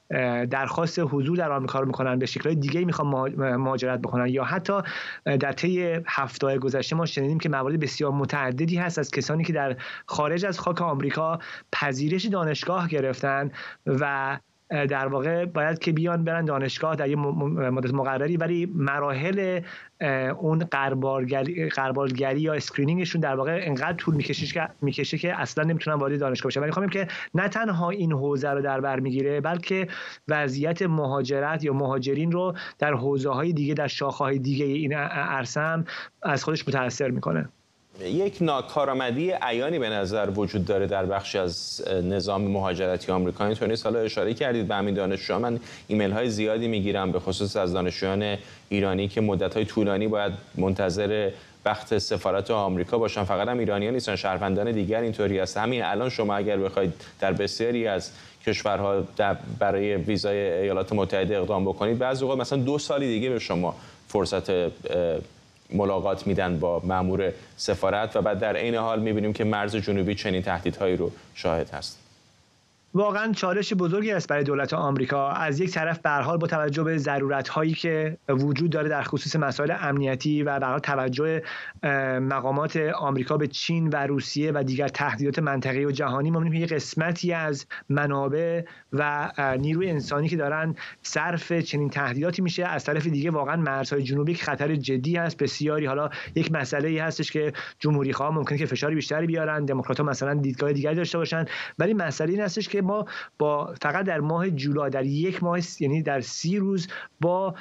درخواست حضور در آمریکا رو میکنن، به شکل‌های دیگه‌ای میخوان مهاجرت بکنن، یا حتی در طی هفته‌های گذشته ما شنیدیم که موارد بسیار متعددی هست از کسانی که در خارج از خاک آمریکا پذیرش دانشگاه گرفتن و در واقع باید که بیان برن دانشگاه در یه مدت مقرری، ولی مراحل اون غربالگری یا اسکرینینگشون در واقع انقدر طول میکشه که اصلا نمیتونن وارد دانشگاه بشن. ولی می‌خوام که نه تنها این حوزه رو در بر میگیره، بلکه وضعیت مهاجرت یا مهاجرین رو در حوزه‌های دیگه، در شاخه‌های دیگه این عرصه هم از خودش متأثر میکنه. یک ناکارآمدی عیانی به نظر وجود داره در بخشی از نظام مهاجرتی آمریکا. اینطوری سالا اشاره کردید به همین دانشجویان. من ایمیل های زیادی میگیرم به خصوص از دانشجویان ایرانی که مدت‌های طولانی باید منتظر وقت سفارت آمریکا باشن. فقط هم ایرانیان نیستن، شهروندان دیگر اینطوری است. همین الان شما اگر بخواید در بسیاری از کشورها برای ویزای ایالات متحده اقدام بکنید، بعضی اوقات مثلا 2 سال دیگه به شما فرصت ملاقات میدن با مأمور سفارت و بعد در عین حال میبینیم که مرز جنوبی چنین تهدیدهایی رو شاهد هست. واقعا چالش بزرگی است برای دولت آمریکا. از یک طرف به هر حال با توجه به ضرورت‌هایی که وجود داره در خصوص مسائل امنیتی و به هر حال توجه مقامات آمریکا به چین و روسیه و دیگر تهدیدات منطقه‌ای و جهانی، ما می‌بینیم یک قسمتی از منابع و نیروی انسانی که دارن صرف چنین تهدیداتی میشه. از طرف دیگه واقعا مرزهای جنوبی که خطر جدی است بسیاری. حالا یک مسئله‌ای هستش که جمهوری‌خواها ممکنه که فشار بیشتری بیارن، دموکرات‌ها مثلا دیدگاه دیگری داشته باشن، ولی مسئله این هستش که ما با فقط در ماه جولای، در یک ماه یعنی در 30 روز، با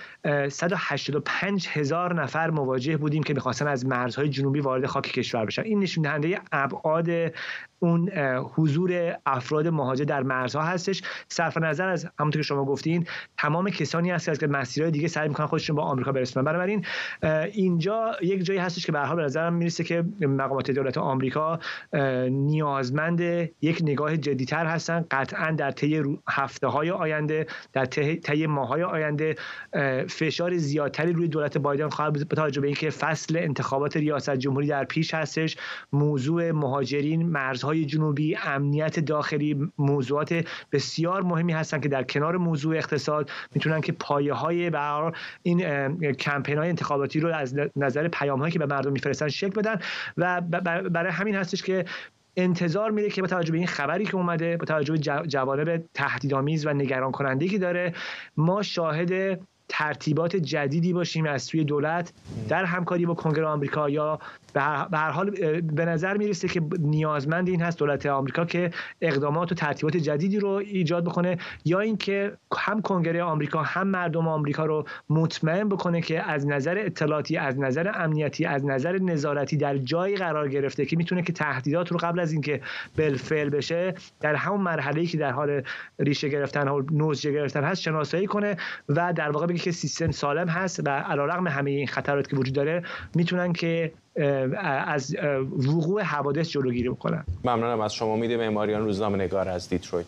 185,000 نفر مواجه بودیم که می‌خواستن از مرزهای جنوبی وارد خاک کشور بشن. این نشون دهنده ابعاد اون حضور افراد مهاجر در مرزها هستش. صرف نظر از همونطور که شما گفتین، تمام کسانی هستن که مسیرهای دیگه سعی می‌کنن خودشون با آمریکا برسونن. بنابراین اینجا یک جایی هستش که به هر حال به نظرم میرسه که مقامات دولت آمریکا نیازمند یک نگاه جدی‌تر هستن. قطعاً در طی هفته‌های آینده، در طی ماه‌های آینده فشار زیادتری روی دولت بایدن خواهد بود با توجه به اینکه فصل انتخابات ریاست جمهوری در پیش هستش. موضوع مهاجرین، مرزهای جنوبی، امنیت داخلی موضوعات بسیار مهمی هستن که در کنار موضوع اقتصاد میتونن که پایه‌های برای این کمپین‌های انتخاباتی رو از نظر پیام‌هایی که به مردم میفرستن شکل بدن و برای همین هستش که انتظار میره که با توجه به این خبری که اومده، با توجه به جوانب تهدیدآمیز و نگران کننده‌ای که داره، ما شاهد ترتیبات جدیدی باشیم از سوی دولت در همکاری با کنگره آمریکا، یا به هر حال به نظر میرسه که نیازمند این هست دولت آمریکا که اقدامات و ترتیبات جدیدی رو ایجاد بکنه، یا اینکه هم کنگره آمریکا هم مردم آمریکا رو مطمئن بکنه که از نظر اطلاعاتی، از نظر امنیتی، از نظر نظارتی در جایی قرار گرفته که میتونه که تهدیدات رو قبل از اینکه بالفعل بشه در همون مرحله‌ای که در حال ریشه گرفتن و نوزجه گرفتن هست شناسایی کنه و در واقع بگه که سیستم سالم هست و علیرغم همه این خطراتی که وجود داره میتونن که از وقوع حوادث جلوگیری بکنن. ممنونم از شما. امید معماریان، روزنامه‌نگار از دیترویت.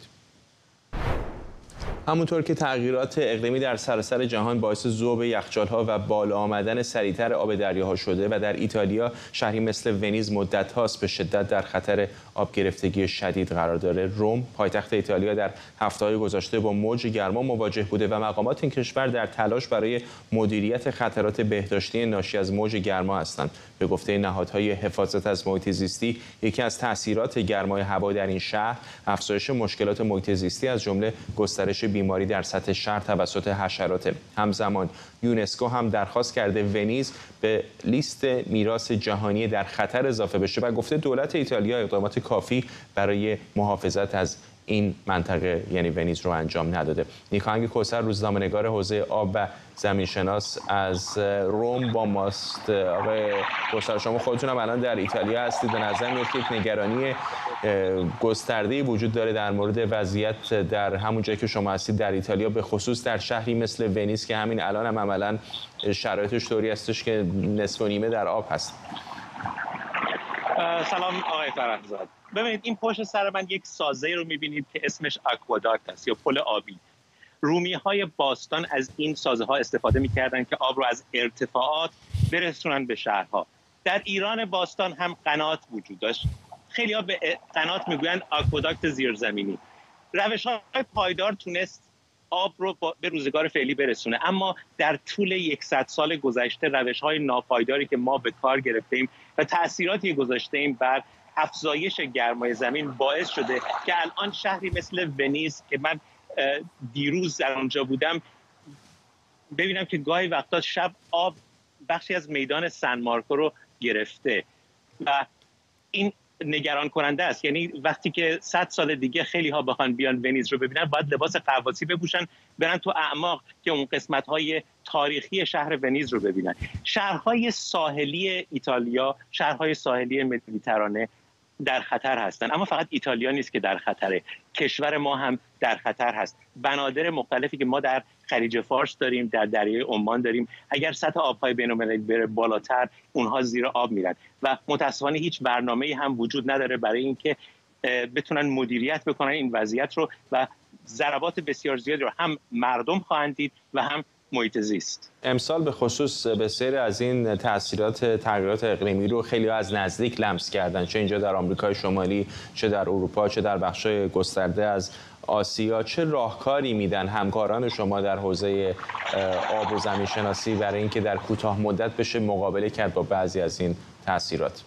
همونطور که تغییرات اقلیمی در سراسر جهان باعث ذوب یخچال‌ها و بالا آمدن سریعتر آب دریاها شده و در ایتالیا شهری مثل ونیز مدت‌هاست به شدت در خطر آب گرفتگی شدید قرار داره، روم پایتخت ایتالیا در هفته‌های گذشته با موج گرما مواجه بوده و مقامات این کشور در تلاش برای مدیریت خطرات بهداشتی ناشی از موج گرما هستند. به گفته نهادهای حفاظت از محیط زیستی، یکی از تأثیرات گرمای هوا در این شهر افزایش مشکلات محیط زیستی از جمله گسترش بیماری در سطح شهر توسط حشرات. همزمان یونسکو هم درخواست کرده ونیز به لیست میراث جهانی در خطر اضافه بشه و گفته دولت ایتالیا اقدامات کافی برای محافظت از این منطقه یعنی ونیز رو انجام نداده. نیکاهنگ کوثر، روزنامه‌نگار حوزه آب و زمینشناس از روم با ماست. آقای کوثر، شما خودتون هم الان در ایتالیا هستید. به نظر میاد که یک نگرانی گسترده‌ای وجود داره در مورد وضعیت در همون جایی که شما هستید در ایتالیا، به خصوص در شهری مثل ونیز که همین الان هم عملاً شرایطش طوری هستش که نصف و نیمه در آب هست. سلام آقای فرحزاد. ببینید این پشت سر من یک سازه رو می‌بینید که اسمش آکواداکت است یا پل آبی. رومی‌های باستان از این سازه ها استفاده می‌کردن که آب رو از ارتفاعات برسونن به شهرها. در ایران باستان هم قنات وجود داشت. خیلی‌ها به قنات میگویند آکواداکت زیرزمینی. روش‌های پایدار تونست آب رو به روزگار فعلی برسونه. اما در طول 100 سال گذشته روش‌های ناپایداری که ما به کار گرفتیم و تأثیراتی گذاشتیم بر افزایش گرمای زمین باعث شده که الان شهری مثل ونیز که من دیروز در اونجا بودم ببینم که گاهی وقتا شب آب بخشی از میدان سن مارکو رو گرفته و این نگران کننده است. یعنی وقتی که 100 سال دیگه خیلی ها بخوان بیان ونیز رو ببینن باید لباس غواصی بپوشن برن تو اعماق که اون قسمت‌های تاریخی شهر ونیز رو ببینن. شهرهای ساحلی ایتالیا، شهرهای ساحلی مدیترانه در خطر هستند، اما فقط ایتالیا نیست که در خطره، کشور ما هم در خطر هست. بنادر مختلفی که ما در خلیج فارس داریم، در دریای عمان داریم، اگر سطح آب‌های بین‌المللی بره بالاتر اونها زیر آب میرن و متأسفانه هیچ برنامه‌ای هم وجود نداره برای اینکه بتونن مدیریت بکنن این وضعیت رو و ضربات بسیار زیادی رو هم مردم خواهند دید و هم محیط زیست. امسال به خصوص بسیاری از این تاثیرات تغییرات اقلیمی رو خیلی از نزدیک لمس کردن، چه اینجا در آمریکای شمالی، چه در اروپا، چه در بخش‌های گسترده از آسیا. چه راهکاری میدن همکاران شما در حوزه آب و زمین شناسی برای اینکه در کوتاه مدت بشه مقابله کرد با بعضی از این تاثیرات؟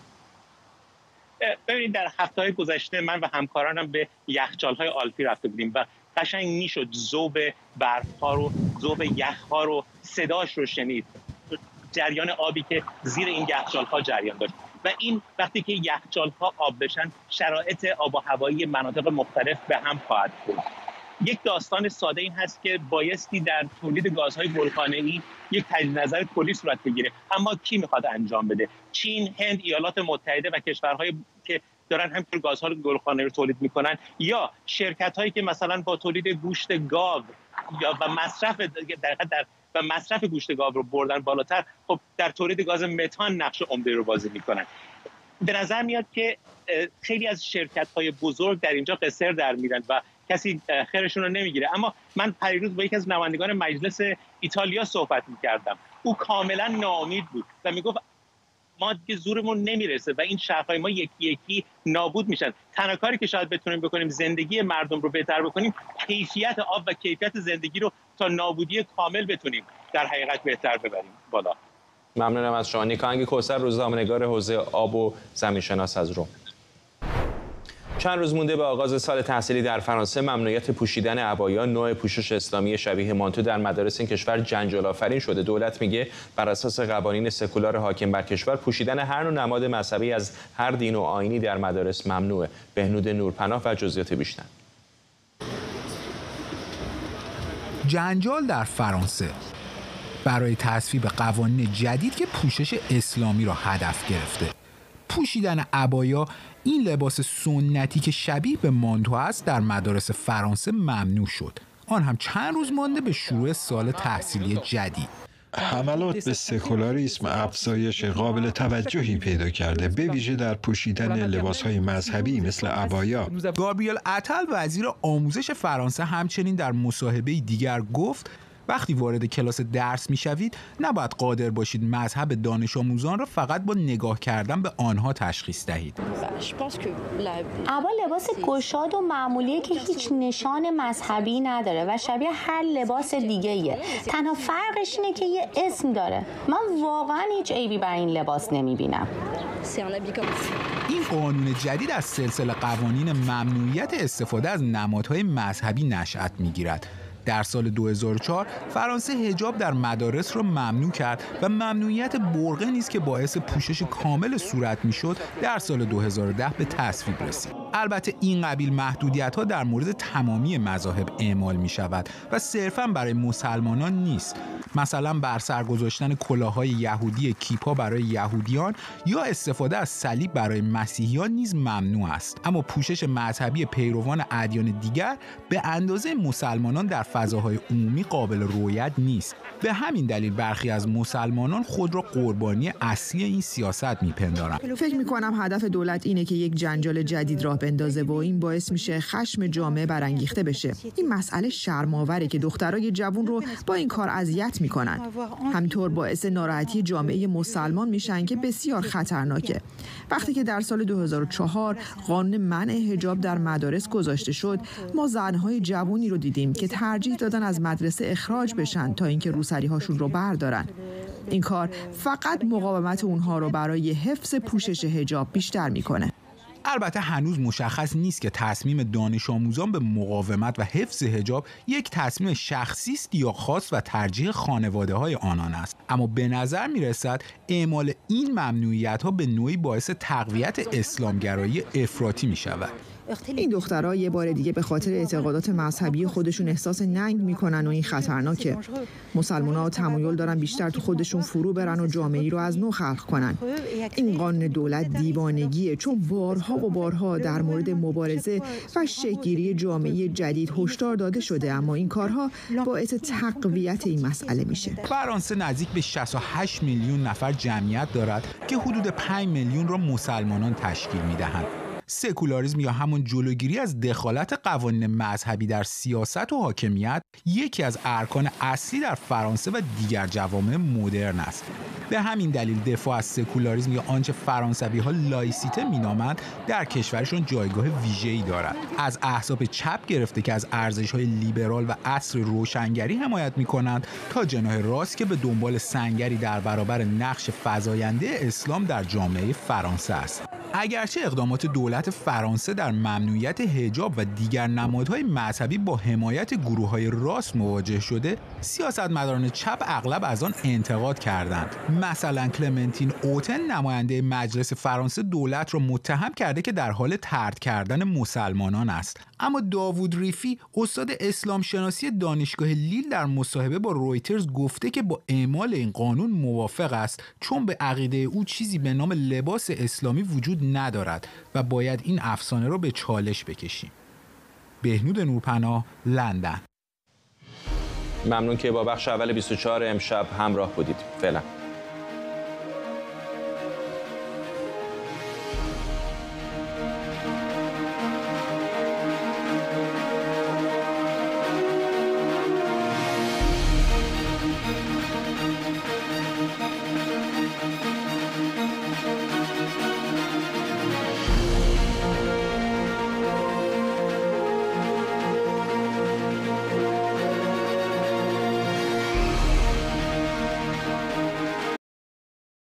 ببینید در هفته‌های گذشته من و همکارانم به یخچال‌های آلپی رفته بودیم و قشنگ میشد ذوب برف‌ها رو، ذوب یخ‌ها رو، صداش رو شنید، جریان آبی که زیر این یخچال‌ها جریان داشت. و این وقتی که یخچال‌ها آب بشن شرایط آب و هوایی مناطق مختلف به هم خواهد بود. یک داستان ساده این هست که بایستی در تولید گازهای گلخانه‌ای یک تجدید نظر کلی صورت بگیره، اما کی میخواد انجام بده؟ چین، هند، ایالات متحده و کشورهای که دارن همینطور گازها گلخانه‌ای رو تولید میکنن، یا شرکت‌هایی که مثلا با تولید گوشت گاو یا و مصرف گوشت گاو رو بردن بالاتر، خب در تولید گاز متان نقش عمده رو بازی میکنن. به نظر میاد که خیلی از شرکت‌های بزرگ در اینجا قصر در میرن و کسی خیرشون رو نمیگیره. اما من پریروز با یکی از نمایندگان مجلس ایتالیا صحبت میکردم، او کاملا ناامید بود و میگفت ما دیگه زورمون نمیرسه و این شهرهای ما یکی یکی نابود میشن. تنها کاری که شاید بتونیم بکنیم زندگی مردم رو بهتر بکنیم، کیفیت آب و کیفیت زندگی رو تا نابودی کامل بتونیم در حقیقت بهتر ببریم بالا. ممنونم از شما. نیکاهنگ کوثر، روزنامه‌نگار حوزه آب و زمین‌شناس از روم. چند روز مونده به آغاز سال تحصیلی در فرانسه، ممنوعیت پوشیدن عبایا، نوع پوشش اسلامی شبیه مانتو در مدارس این کشور جنجال آفرین شده. دولت میگه بر اساس قوانین سکولار حاکم بر کشور پوشیدن هر نوع نماد مذهبی از هر دین و آیینی در مدارس ممنوعه. بهنود نورپناه و جزئیات بیشتر. جنجال در فرانسه برای تصویب قوانین جدید که پوشش اسلامی را هدف گرفته. پوشیدن عبایا، این لباس سنتی که شبیه به مانتو است، در مدارس فرانسه ممنوع شد. آن هم چند روز مانده به شروع سال تحصیلی جدید. حملات به سکولاریسم افزایش قابل توجهی پیدا کرده، به ویژه در پوشیدن لباس‌های مذهبی مثل عبایا. گابریل اتل وزیر آموزش فرانسه همچنین در مصاحبه دیگر گفت وقتی وارد کلاس درس میشوید نباید قادر باشید مذهب دانش آموزان را فقط با نگاه کردن به آنها تشخیص دهید. عبا لباس گشاد و معمولیه که هیچ نشان مذهبی نداره و شبیه هر لباس دیگه‌ایه. تنها فرقش اینه که یه اسم داره. من واقعا هیچ عیبی بر این لباس نمیبینم. این قانون جدید از سلسله قوانین ممنوعیت استفاده از نمادهای مذهبی نشأت میگیرد. در سال 2004 فرانسه حجاب در مدارس را ممنوع کرد و ممنوعیت برقع نیز که باعث پوشش کامل صورت میشد در سال 2010 به تصویب رسید. البته این قبیل محدودیت‌ها در مورد تمامی مذاهب اعمال می شود و صرفاً برای مسلمانان نیست. مثلا بر سر گذاشتن کلاه‌های یهودی کیپا برای یهودیان یا استفاده از صلیب برای مسیحیان نیز ممنوع است. اما پوشش مذهبی پیروان ادیان دیگر به اندازه مسلمانان در فضاهای عمومی قابل رؤیت نیست. به همین دلیل برخی از مسلمانان خود را قربانی اصلی این سیاست می‌پندارند. فکر می‌کنم هدف دولت اینه که یک جنجال جدید راه بندازه و این باعث میشه خشم جامعه برانگیخته بشه. این مسئله شرم‌آوره که دخترای جوان رو با این کار اذیت میکنن. همینطور باعث ناراحتی جامعه مسلمان میشن که بسیار خطرناکه. وقتی که در سال 2004 قانون منع حجاب در مدارس گذاشته شد، ما زنهای جوانی رو دیدیم که ترجیح دادن از مدرسه اخراج بشن تا اینکه روسری‌هاشون رو بردارن. این کار فقط مقاومت اونها رو برای حفظ پوشش حجاب بیشتر میکنه. البته هنوز مشخص نیست که تصمیم دانش آموزان به مقاومت و حفظ حجاب یک تصمیم شخصی است یا خاص و ترجیح خانواده‌های آنان است. اما به نظر می‌رسد اعمال این ممنوعیت‌ها به نوعی باعث تقویت اسلامگرایی افراطی می‌شود. این دخترها یه بار دیگه به خاطر اعتقادات مذهبی خودشون احساس ننگ میکنن و این خطرناکه. مسلمان‌ها تمایل دارن بیشتر تو خودشون فرو برن و جامعه‌ای رو از نو خلق کنن. این قانون دولت دیوانگیه، چون بارها و بارها در مورد مبارزه و شکل‌گیری جامعه جدید هشدار داده شده، اما این کارها باعث تقویت این مسئله میشه. فرانسه نزدیک به 68 میلیون نفر جمعیت دارد که حدود 5 میلیون را مسلمانان تشکیل میدهند. سکولاریسم یا همون جلوگیری از دخالت قوانین مذهبی در سیاست و حاکمیت یکی از ارکان اصلی در فرانسه و دیگر جوامع مدرن است. به همین دلیل دفاع از سکولاریسم یا آنچه فرانسوی‌ها لایسیته مینامند در کشورشون جایگاه ویژه‌ای دارد. از احزاب چپ گرفته که از ارزش‌های لیبرال و عصر روشنگری حمایت می‌کنند تا جناح راست که به دنبال سنگری در برابر نقش فزاینده اسلام در جامعه فرانسه است. اگرچه اقدامات دولت فرانسه در ممنوعیت حجاب و دیگر نمادهای مذهبی با حمایت گروه‌های راست مواجه شده، سیاستمداران چپ اغلب از آن انتقاد کردند. مثلا کلمنتین اوتن نماینده مجلس فرانسه دولت را متهم کرده که در حال طرد کردن مسلمانان است. اما داوود ریفی استاد اسلام شناسی دانشگاه لیل در مصاحبه با رویترز گفته که با اعمال این قانون موافق است، چون به عقیده او چیزی به نام لباس اسلامی وجود ندارد و باید این افسانه را به چالش بکشیم. بهنود نورپناه، لندن. ممنون که با بخش اول 24 امشب همراه بودید. فعلا.